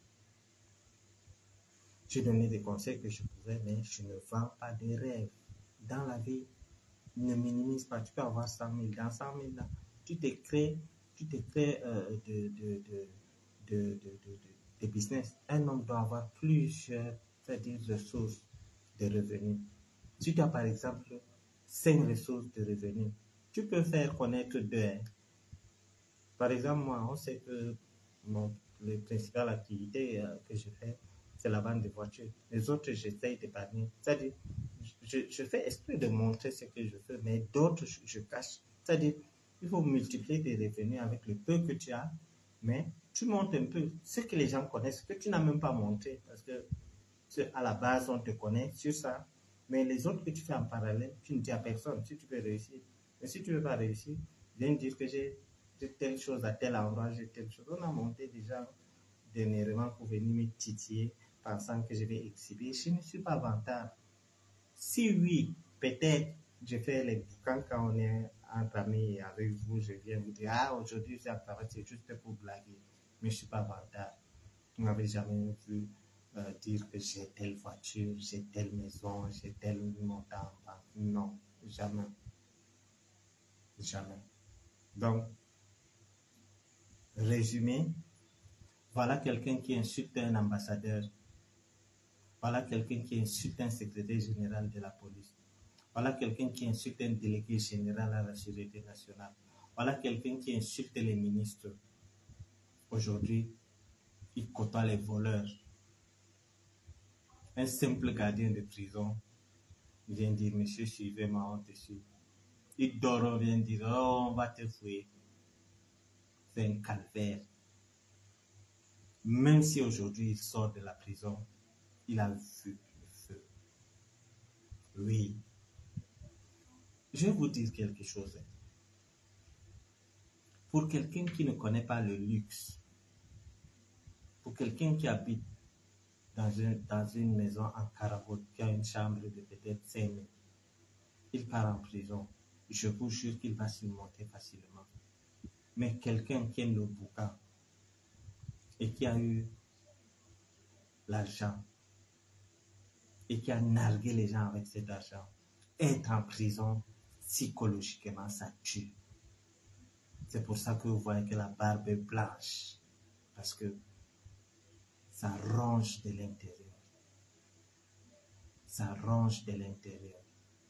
Je donnais des conseils que je pouvais, mais je ne vends pas des rêves. Dans la vie, ne minimise pas. Tu peux avoir cent mille. Dans cent mille, là, tu te crées, tu te crées euh, de, de, de, de, de, de, de, de business. Un homme doit avoir plusieurs, c'est-à-dire ressources de revenus. Si tu as par exemple cinq ressources de revenus, tu peux faire connaître deux. Hein. Par exemple, moi, on sait que mon, les principales activités euh, que je fais, c'est la vente de voitures. Les autres, j'essaye d'épargner. C'est-à-dire, je, je fais exprès de montrer ce que je fais, mais d'autres, je, je cache. C'est-à-dire, il faut multiplier tes revenus avec le peu que tu as, mais tu montes un peu ce que les gens connaissent, que tu n'as même pas montré, parce que à la base, on te connaît sur ça, mais les autres que tu fais en parallèle, tu ne dis à personne si tu peux réussir. Mais si tu ne veux pas réussir, viens dire que j'ai telle chose à tel endroit, j'ai telle chose. On a monté déjà dernièrement pour venir me titiller, pensant que je vais exhiber. Je ne suis pas vantard. Si oui, peut-être, je fais les bouquins quand on est entre amis et avec vous, je viens vous dire, ah, aujourd'hui, c'est un travail, c'est juste pour blaguer. Mais je ne suis pas vantard. Vous n'avez jamais vu euh, dire que j'ai telle voiture, j'ai telle maison, j'ai tel montant. Non, jamais. Jamais. Donc, résumé, voilà quelqu'un qui insulte un ambassadeur. Voilà quelqu'un qui insulte un secrétaire général de la police. Voilà quelqu'un qui insulte un délégué général à la sécurité nationale. Voilà quelqu'un qui insulte les ministres. Aujourd'hui, il côtoie les voleurs. Un simple gardien de prison vient dire, monsieur, suivez-moi, on te suit. Il dort, on vient dire, oh, on va te fouiller. fait un calvaire. Même si aujourd'hui il sort de la prison, il a vu le feu. Oui. Je vais vous dire quelque chose. Pour quelqu'un qui ne connaît pas le luxe, pour quelqu'un qui habite dans une, dans une maison en Carabosse, qui a une chambre de peut-être cinq mille, il part en prison. Je vous jure qu'il va surmonter facilement. Mais quelqu'un qui aime le boucan et qui a eu l'argent et qui a nargué les gens avec cet argent, être en prison, psychologiquement, ça tue. C'est pour ça que vous voyez que la barbe est blanche. Parce que ça ronge de l'intérieur. Ça ronge de l'intérieur.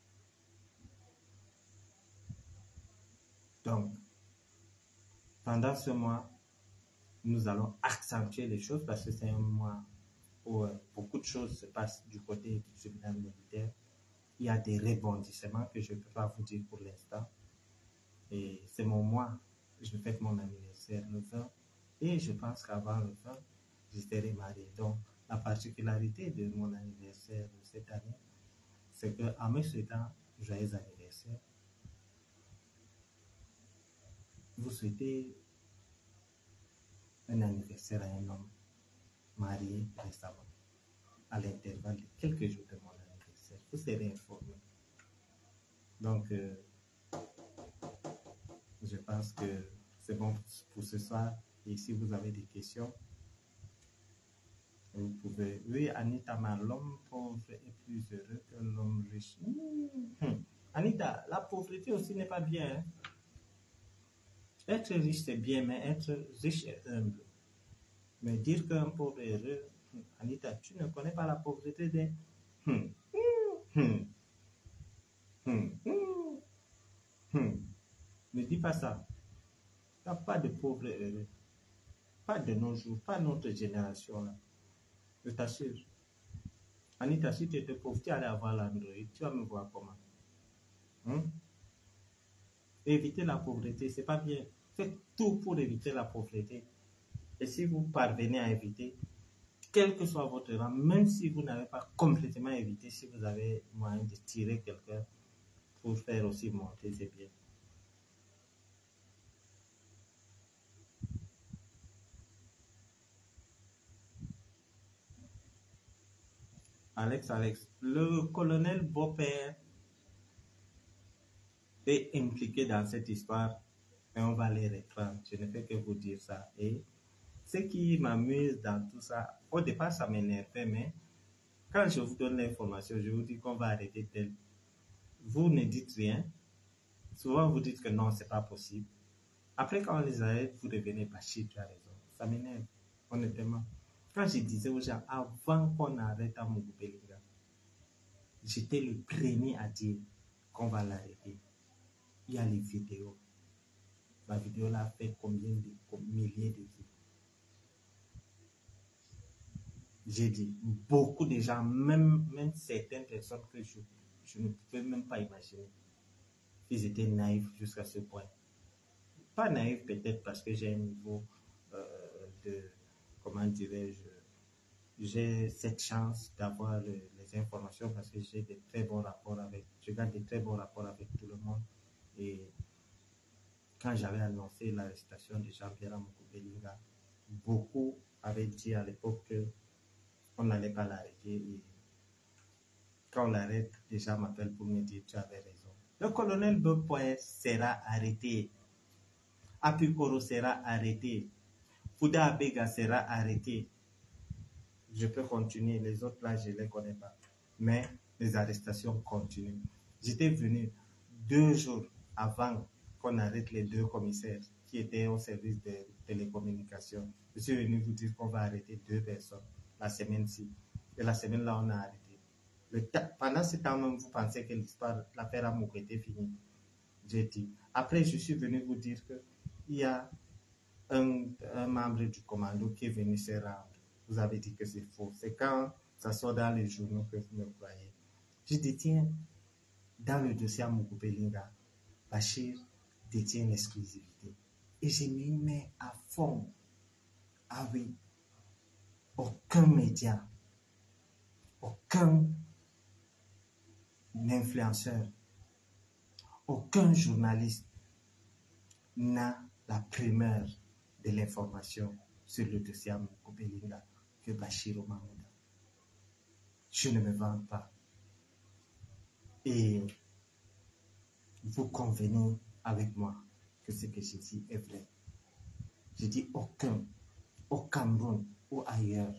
Donc, pendant ce mois, nous allons accentuer les choses parce que c'est un mois où euh, beaucoup de choses se passent du côté du tribunal militaire. Il y a des rebondissements que je ne peux pas vous dire pour l'instant. Et c'est mon mois. Je fête mon anniversaire le vingt. Et je pense qu'avant le vingt, je serai marié. Donc, la particularité de mon anniversaire de cette année, c'est qu'en me souhaitant joyeux anniversaire, vous souhaitez un anniversaire à un homme marié récemment, à l'intervalle de quelques jours de mon anniversaire. Vous serez informé. Donc, euh, je pense que c'est bon pour ce soir. Et si vous avez des questions, vous pouvez... Oui, Anita Mar, l'homme pauvre est plus heureux que l'homme riche. Mmh. Anita, la pauvreté aussi n'est pas bien. Hein? Être riche, c'est bien, mais être riche est humble. Mais dire qu'un pauvre est heureux, Anita, tu ne connais pas la pauvreté des... Hum, hum, hum, hum, hum. Ne dis pas ça. Il n'y a pas de pauvres heureux. Pas de nos jours, pas notre génération là. Je t'assure. Anita, si tu étais pauvre, tu allais avoir l'Android. Tu vas me voir comment. Hum? Éviter la pauvreté, c'est pas bien. Faites tout pour éviter la pauvreté. Et si vous parvenez à éviter, quel que soit votre rang, même si vous n'avez pas complètement évité, si vous avez moyen de tirer quelqu'un pour faire aussi monter, c'est bien. Alex, Alex, le colonel Beaupère est impliqué dans cette histoire et on va les reprendre. Je ne fais que vous dire ça. Et ce qui m'amuse dans tout ça, au départ, ça m'énervait, mais quand je vous donne l'information, je vous dis qu'on va arrêter tel. Vous ne dites rien. Souvent, vous dites que non, c'est pas possible. Après, quand on les arrête, vous devenez Bachir, tu as raison. Ça m'énerve, honnêtement. Quand je disais aux gens, avant qu'on arrête à Mugubelinga, j'étais le premier à dire qu'on va l'arrêter. Il y a les vidéos. La vidéo là fait combien de milliers de vues? J'ai dit, beaucoup de gens, même, même certaines personnes que je, je ne pouvais même pas imaginer, ils étaient naïfs jusqu'à ce point. Pas naïf peut-être parce que j'ai un niveau euh, de, comment dirais-je, j'ai cette chance d'avoir le, les informations parce que j'ai de très bons rapports avec, je garde de très bons rapports avec tout le monde. Et quand j'avais annoncé l'arrestation de Jean-Pierre Mugubelinga, beaucoup avaient dit à l'époque qu'on n'allait pas l'arrêter. Et quand on l'arrête, les gens m'appellent pour me dire tu avais raison. Le colonel Beaupère sera arrêté. Apikoro sera arrêté. Fouda Abega sera arrêté. Je peux continuer. Les autres là, je ne les connais pas. Mais les arrestations continuent. J'étais venu deux jours avant qu'on arrête les deux commissaires qui étaient au service de télécommunications. Je suis venu vous dire qu'on va arrêter deux personnes la semaine-ci. Et la semaine là, on a arrêté. Le pendant ce temps même, vous pensez que l'histoire, l'affaire Amouk était finie. J'ai dit. Après, je suis venu vous dire que il y a un, un membre du commando qui est venu se rendre. Vous avez dit que c'est faux. C'est quand ça sort dans les journaux que vous me croyez. Je détiens, dans le dossier à Mugubelinga, Bachir détient l'exclusivité. Et je m'y mets à fond. Ah oui, aucun média, aucun influenceur, aucun journaliste n'a la primeur de l'information sur le dossier Amokou Belinga que Bachiru Mamoudou. Je ne me vante pas. Et vous convenez avec moi que ce que je dis est vrai. Je dis aucun, au Cameroun ou ailleurs,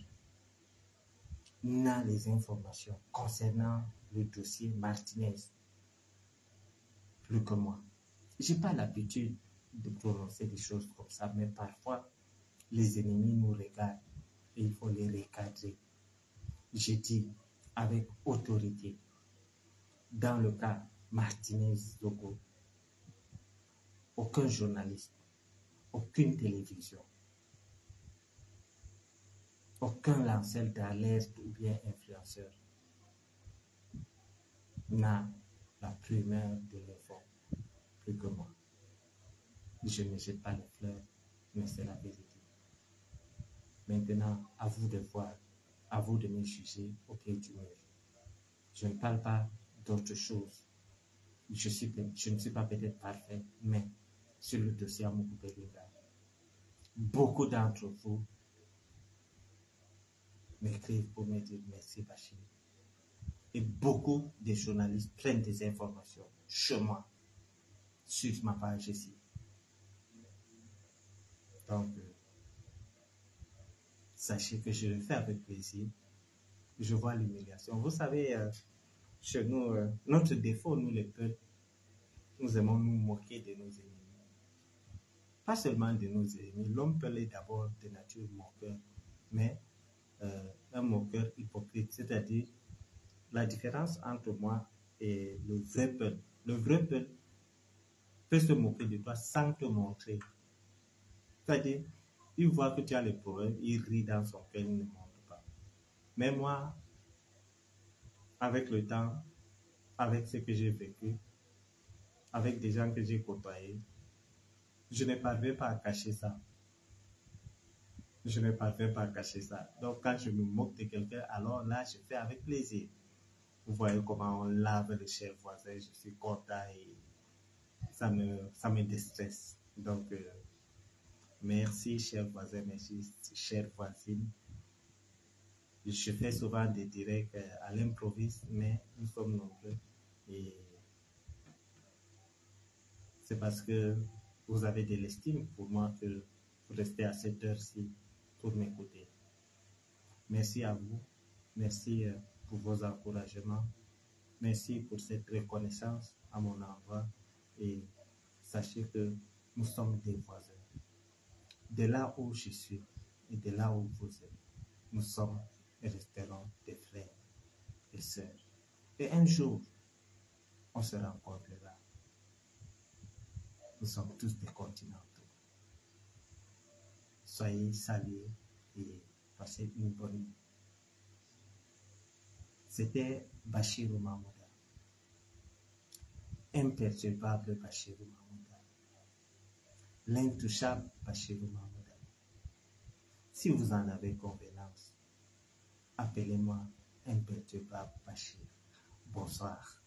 n'a les informations concernant le dossier Martinez plus que moi. Je n'ai pas l'habitude de prononcer des choses comme ça, mais parfois, les ennemis nous regardent et il faut les recadrer. Je dis avec autorité, dans le cas Martinez Zogo, aucun journaliste, aucune télévision, aucun lanceur d'alerte ou bien influenceur n'a la primeur de l'info plus que moi. Je ne jette pas les fleurs, mais c'est la vérité. Maintenant, à vous de voir, à vous de me juger au pied du mur. Je ne parle pas d'autre chose. Je, suis, je ne suis pas peut-être parfait, mais sur le dossier Amokou Belinga, beaucoup d'entre vous m'écrivent pour me dire merci Bachir. Et beaucoup de journalistes prennent des informations chez moi, sur ma page ici. Donc, euh, sachez que je le fais avec plaisir. Je vois l'humiliation. Vous savez, euh, chez nous, euh, notre défaut, nous les peuples, nous aimons nous moquer de nos ennemis. Pas seulement de nos ennemis. L'homme peut être d'abord de nature moqueur, mais euh, un moqueur hypocrite. C'est-à-dire, la différence entre moi et le vrai peuple. Le vrai peuple peut se moquer de toi sans te montrer. C'est-à-dire, il voit que tu as les problèmes, il rit dans son cœur, il ne montre pas. Mais moi, avec le temps, avec ce que j'ai vécu, avec des gens que j'ai côtoyés, je ne parviens pas à cacher ça. Je ne parviens pas à cacher ça. Donc, quand je me moque de quelqu'un, alors là, je fais avec plaisir. Vous voyez comment on lave le cher voisin, je suis content et ça me, ça me déstresse. Donc, euh, merci, chers voisins, merci, chères voisines. Je fais souvent des directs à l'improviste, mais nous sommes nombreux. Et c'est parce que vous avez de l'estime pour moi que vous restez à cette heure-ci pour m'écouter. Merci à vous. Merci pour vos encouragements. Merci pour cette reconnaissance à mon endroit. Et sachez que nous sommes des voisins. De là où je suis et de là où vous êtes, nous sommes et resterons des frères et sœurs. Et un jour, on se rencontrera. Nous sommes tous des continentaux. Soyez salués et passez une bonne nuit. C'était Bachiru Mamoudou. Imperturbable Bachiru Mamoudou. L'intouchable Bachiru Mamoudou. Si vous en avez convenance, appelez-moi imperturbable Bachir. Bonsoir.